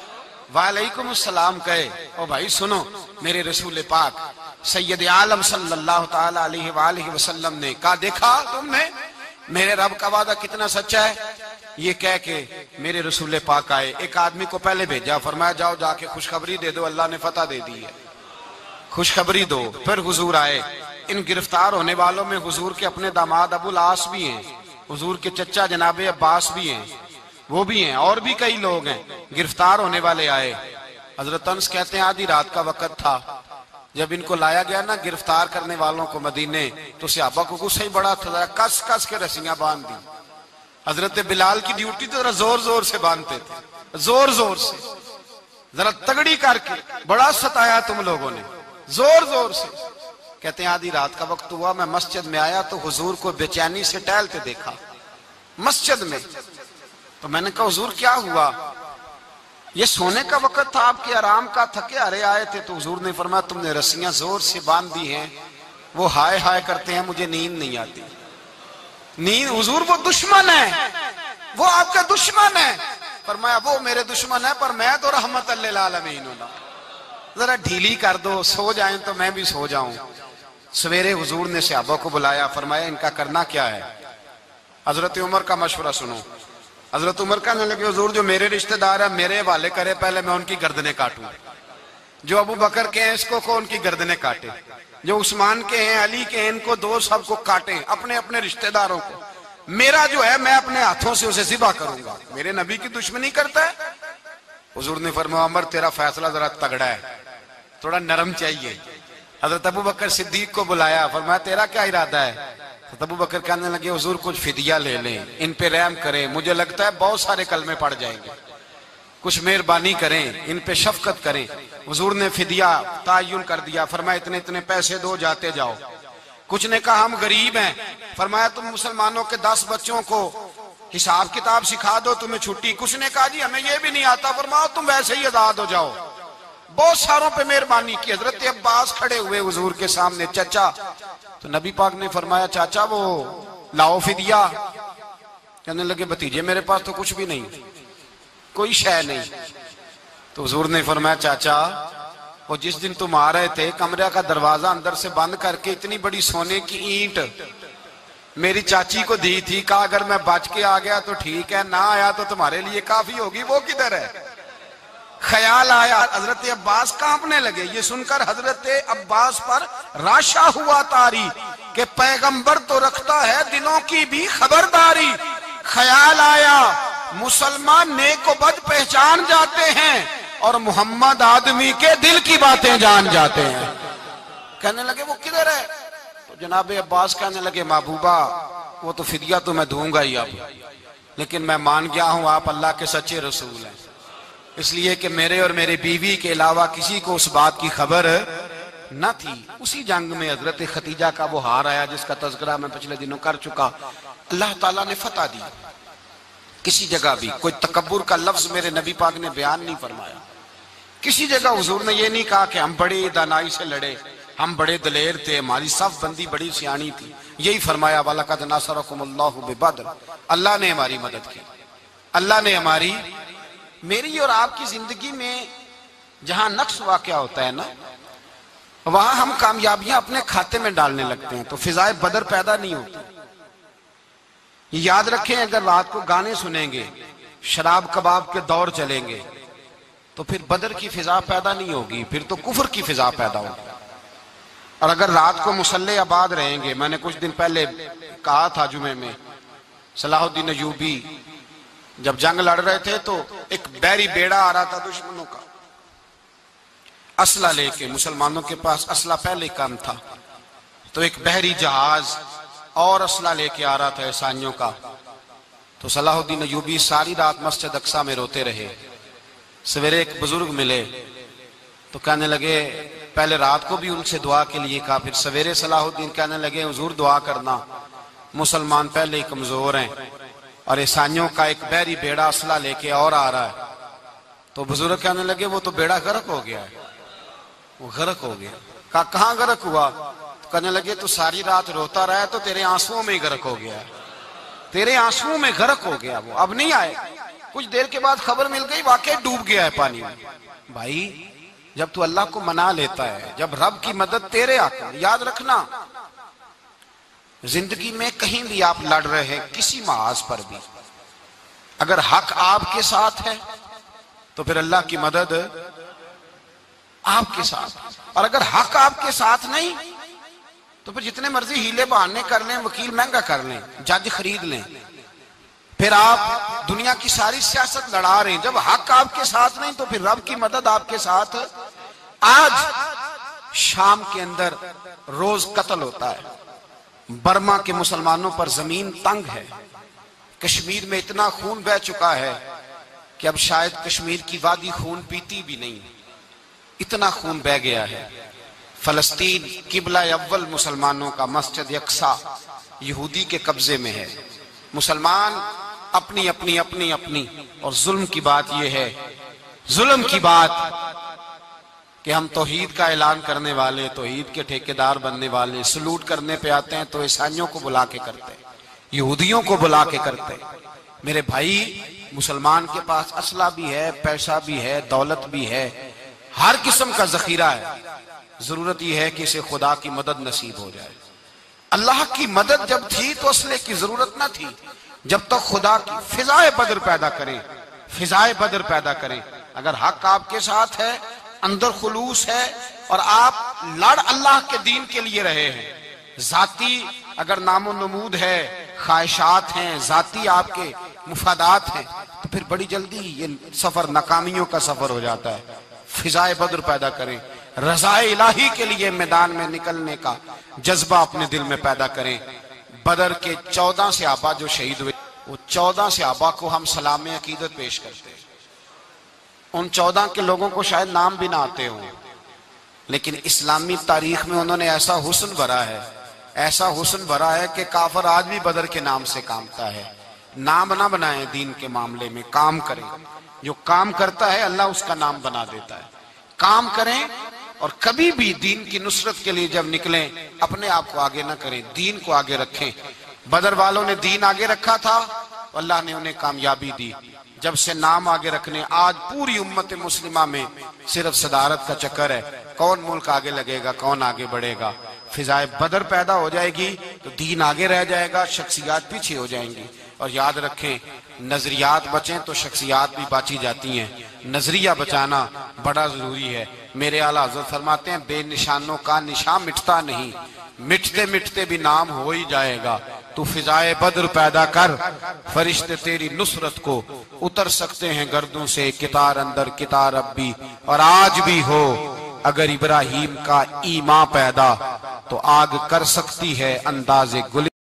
A: وعلیکم السلام کہے۔ او بھائی سنو، میرے رسول پاک سید عالم صلی اللہ تعالی علیہ وآلہ وسلم نے کہا، دیکھا تم نے میرے رب کا وعدہ کتنا سچا ہے؟ یہ کہہ کے میرے رسول پاک آئے، ایک آدمی کو پہلے بھیجا، فرمایا جاؤ جا کے خوشخبری دے دو، اللہ نے فتح دے دی ہے، خوشخبری دو۔ پھر حضور آئے، ان گرفتار ہونے والوں میں حضور کے اپنے داماد ابو العاص بھی ہیں، حضور کے چچا جناب عباس بھی ہیں، وہ بھی ہیں، اور بھی کئی لوگ ہیں گرفتار ہونے والے آئے۔ حضرت انس کہتے ہیں آدھی رات کا وقت تھا، جب ان کو لایا گیا نا گرفتار کرنے والوں کو مدینے، تو صحابہ کو غصہ ہی بڑا تھا، کس کس کے رسیاں باندھ دی۔ حضرت بلال کی ڈیوٹی تو ذرا زور زور سے باندھتے تھے، زور زور سے، ذرا تگڑی کر کے، بڑا ستایا تم لوگوں نے، زور زور سے۔ کہتے ہیں آدھی رات کا وقت ہوا، میں مسجد میں آیا تو حضور کو بے چینی سے ٹہلتے دیکھا مسجد میں، تو میں نے کہا حضور کیا ہوا؟ یہ سونے کا وقت تھا آپ کے آرام کا، تھکے ہارے آئے تھے، تو حضور نے فرمایا تم نے رسیاں زور سے باندھ دی ہیں، وہ ہائے ہائے کرتے ہیں، مجھے نیند نہیں آتی۔ نیند حضور وہ دشمن ہے، وہ آپ کا دشمن ہے۔ فرمایا وہ میرے دشمن ہے پر میں تو رحمت للعالمین ہوں، ذرا ڈھیلی کر دو، سو جائیں تو میں بھی سو جاؤں۔ سویرے حضور نے صحابہ کو بلایا، فرمایا ان کا کرنا کیا ہے؟ حضرت عمر کا مشورہ سنو۔ حضرت عمر کہنے لگے حضور جو میرے رشتہ دار ہیں میرے حوالے کرے، پہلے میں ان کی گردنیں کاٹوں، جو ابو بکر کے ہیں اس کو ان کی گردنیں کاٹے، جو عثمان کے ہیں علی کے ہیں ان کو دو، سب کو کاٹیں، اپنے اپنے رشتہ داروں کو۔ میرا جو ہے میں اپنے ہاتھوں سے اسے ذبح کروں گا، میرے نبی کی دشمنی کرتا ہے۔ حضور نے فرمایا عمر تیرا فیصلہ ذرا تگڑا ہے، تھوڑا نرم چاہیے۔ حضرت ابو بکر صدیق کو بلایا، فرمایا تیرا کیا ارادہ ہے؟ حضرت ابو بکر کہنے لگے حضور کچھ فدیہ لے لیں، ان پہ رحم کریں، مجھے لگتا ہے بہت سارے کلمے پڑ جائیں گے، کچھ مہربانی کریں، ان پہ شفقت کریں۔ حضور نے فدیہ تعین کر دیا، فرمایا اتنے اتنے پیسے دو، جاتے جاؤ۔ کچھ نے کہا ہم غریب ہیں، فرمایا تم مسلمانوں کے 10 بچوں کو حساب کتاب سکھا دو، تمہیں چھٹی۔ کچھ نے کہا جی ہمیں یہ بھی نہیں آتا، فرمایا تم ویسے ہی آزاد ہو جاؤ۔ بہت ساروں پہ مہربانی کی۔ حضرت عباس کھڑے ہوئے حضور کے سامنے، چچا، تو نبی پاک نے فرمایا چاچا وہ لاؤ فدیہ۔ کہنے لگے بھتیجے میرے پاس تو کچھ بھی نہیں، کوئی شے نہیں۔ تو حضور نے فرمایا چاچا وہ جس دن تم آ رہے تھے کمرے کا دروازہ اندر سے بند کر کے اتنی بڑی سونے کی اینٹ میری چاچی کو دی تھی، کہا اگر میں بچ کے آ گیا تو ٹھیک ہے، نہ آیا تو تمہارے لیے کافی ہوگی، وہ کدھر ہے؟ خیال آیا، حضرت عباس کانپنے لگے۔ یہ سن کر حضرت عباس پر راشا ہوا طاری کہ پیغمبر تو رکھتا ہے دلوں کی بھی خبرداری۔ خیال آیا مسلمان نیک و بد پہچان جاتے ہیں اور محمد آدمی کے دل کی باتیں جان جاتے ہیں۔ کہنے لگے وہ کدھر ہے؟ تو جناب عباس کہنے لگے محبوبہ وہ تو فدیہ تو میں دوں گا ہی اب، لیکن میں مان گیا ہوں آپ اللہ کے سچے رسول ہیں، اس لیے کہ میرے اور میرے بیوی کے علاوہ کسی کو اس بات کی خبر نہ تھی۔ اسی جنگ میں حضرت خدیجہ کا وہ ہار آیا جس کا تذکرہ میں پچھلے دنوں کر چکا، اللہ تعالیٰ نے فتح دی۔ کسی جگہ بھی کوئی تکبر کا لفظ میرے نبی پاک نے بیان نہیں فرمایا، کسی جگہ حضور نے یہ نہیں کہا کہ ہم بڑی دانائی سے لڑے، ہم بڑے دلیر تھے، ہماری صف بندی بڑی سیانی تھی، یہی فرمایا وَلَقَدْ نَصَرَكُمُ اللَّهُ بِبَدْرٍ، اللہ نے ہماری مدد کی، اللہ نے ہماری۔ میری اور آپ کی زندگی میں جہاں نقص واقع ہوتا ہے نا، وہاں ہم کامیابیاں اپنے کھاتے میں ڈالنے لگتے ہیں تو فضائے بدر پیدا نہیں ہوتی۔ یاد رکھیں اگر رات کو گانے سنیں گے، شراب کباب کے دور چلیں گے تو پھر بدر کی فضا پیدا نہیں ہوگی، پھر تو کفر کی فضا پیدا ہوگی۔ اور اگر رات کو مصلی آباد رہیں گے، میں نے کچھ دن پہلے کہا تھا جمعے میں، صلاح الدین ایوبی جب جنگ لڑ رہے تھے تو ایک بحری بیڑا آ رہا تھا دشمنوں کا، اسلحہ لے کے، مسلمانوں کے پاس اسلحہ پہلے کم تھا، تو ایک بحری جہاز اور اسلحہ لے کے آ رہا تھا عیسائیوں کا۔ تو صلاح الدین ایوبی ساری رات مسجد اقصی میں روتے رہے۔ سویرے ایک بزرگ ملے، تو کہنے لگے پہلے رات کو بھی ان سے دعا کے لیے کہا، پھر سویرے صلاح الدین کہنے لگے حضور دعا کرنا، مسلمان پہلے ہی کمزور ہیں اور عیسائیوں کا ایک بحری بیڑا اسلحہ لے کے اور آ رہا ہے۔ تو بزرگ کہنے لگے وہ تو بیڑا غرق ہو گیا ہے، وہ غرق ہو گیا۔ کہا کہاں غرق ہوا؟ تو کہنے لگے تو ساری رات روتا رہا ہے تو تیرے آنسوؤں میں ہی غرق ہو گیا ہے، تیرے آنسوؤں میں غرق ہو گیا، وہ اب نہیں آئے۔ کچھ دیر کے بعد خبر مل گئی واقعی ڈوب گیا ہے پانی میں۔ بھائی جب تو اللہ کو منا لیتا ہے، جب رب کی مدد تیرے آتا ہے، یاد رکھنا زندگی میں کہیں بھی آپ لڑ رہے ہیں، کسی محاذ پر بھی، اگر حق آپ کے ساتھ ہے تو پھر اللہ کی مدد آپ کے ساتھ، اور اگر حق آپ کے ساتھ نہیں تو پھر جتنے مرضی ہیلے بہانے کر لیں، وکیل مہنگا کر لیں، جج خرید لیں، پھر آپ دنیا کی ساری سیاست لڑا رہے ہیں، جب حق آپ کے ساتھ نہیں تو پھر رب کی مدد آپ کے ساتھ۔ آج شام کے اندر روز قتل ہوتا ہے، برما کے مسلمانوں پر زمین تنگ ہے، کشمیر میں اتنا خون بہہ چکا ہے کہ اب شاید کشمیر کی وادی خون پیتی بھی نہیں، اتنا خون بہہ گیا ہے۔ فلسطین قبلہ اول مسلمانوں کا مسجد اقصی یہودی کے قبضے میں ہے، مسلمان اپنی اپنی اپنی اپنی، اور ظلم کی بات یہ ہے، ظلم کی بات کہ ہم توحید کا اعلان کرنے والے، توحید کے ٹھیکیدار بننے والے، سلوٹ کرنے پہ آتے ہیں تو عیسائیوں کو بلا کے کرتے ہیں، یہودیوں کو بلا کے کرتے ہیں۔ میرے بھائی مسلمان کے پاس اسلحہ بھی ہے، پیسہ بھی ہے، دولت بھی ہے، ہر قسم کا ذخیرہ ہے، ضرورت یہ ہے کہ اسے خدا کی مدد نصیب ہو جائے۔ اللہ کی مدد جب تھی تو اسلحے کی ضرورت نہ تھی، جب تک خدا کی فضائے بدر پیدا کریں، فضائے بدر پیدا کریں۔ اگر حق آپ کے ساتھ ہے، اندر خلوص ہے، اور آپ لڑ اللہ کے دین کے لیے رہے ہیں، ذاتی اگر نام و نمود ہے، خواہشات ہیں، ذاتی آپ کے مفادات ہیں، تو پھر بڑی جلدی یہ سفر ناکامیوں کا سفر ہو جاتا ہے۔ فضائے بدر پیدا کریں، رضائے الہی کے لیے میدان میں نکلنے کا جذبہ اپنے دل میں پیدا کریں۔ بدر کے 14 صحابہ جو شہید ہوئے، وہ 14 صحابہ کو ہم سلام عقیدت پیش کرتے ہیں۔ ان 14 کے لوگوں کو شاید نام بھی نہ آتے ہوں، لیکن اسلامی تاریخ میں انہوں نے ایسا حسن بھرا ہے، ایسا حسن بھرا ہے کہ کافر آج بھی بدر کے نام سے کامتا ہے۔ نام نہ بنائیں دین کے معاملے میں، کام کریں، جو کام کرتا ہے اللہ اس کا نام بنا دیتا ہے۔ کام کریں، اور کبھی بھی دین کی نصرت کے لیے جب نکلیں اپنے آپ کو آگے نہ کریں، دین کو آگے رکھیں۔ بدر والوں نے دین آگے رکھا تھا، اللہ نے انہیں کامیابی دی۔ جب سے نام آگے رکھنے، آج پوری امت مسلمہ میں صرف صدارت کا چکر ہے، کون ملک آگے لگے گا، کون آگے بڑھے گا۔ فضائے بدر پیدا ہو جائے گی تو دین آگے رہ جائے گا، شخصیات پیچھے ہو جائیں گی۔ اور یاد رکھیں، نظریات بچیں تو شخصیات بھی باچی جاتی ہیں، نظریہ بچانا بڑا ضروری ہے۔ میرے اعلیٰ حضرت فرماتے ہیں بے نشانوں کا نشان مٹتا نہیں، مٹتے مٹتے بھی نام ہو ہی جائے گا۔ تو فضائے بدر پیدا کر، فرشتے تیری نصرت کو اتر سکتے ہیں گردوں سے، کتار اندر کتار اب بھی، اور آج بھی ہو اگر ابراہیم کا ایمان پیدا تو آگ کر سکتی ہے انداز گل۔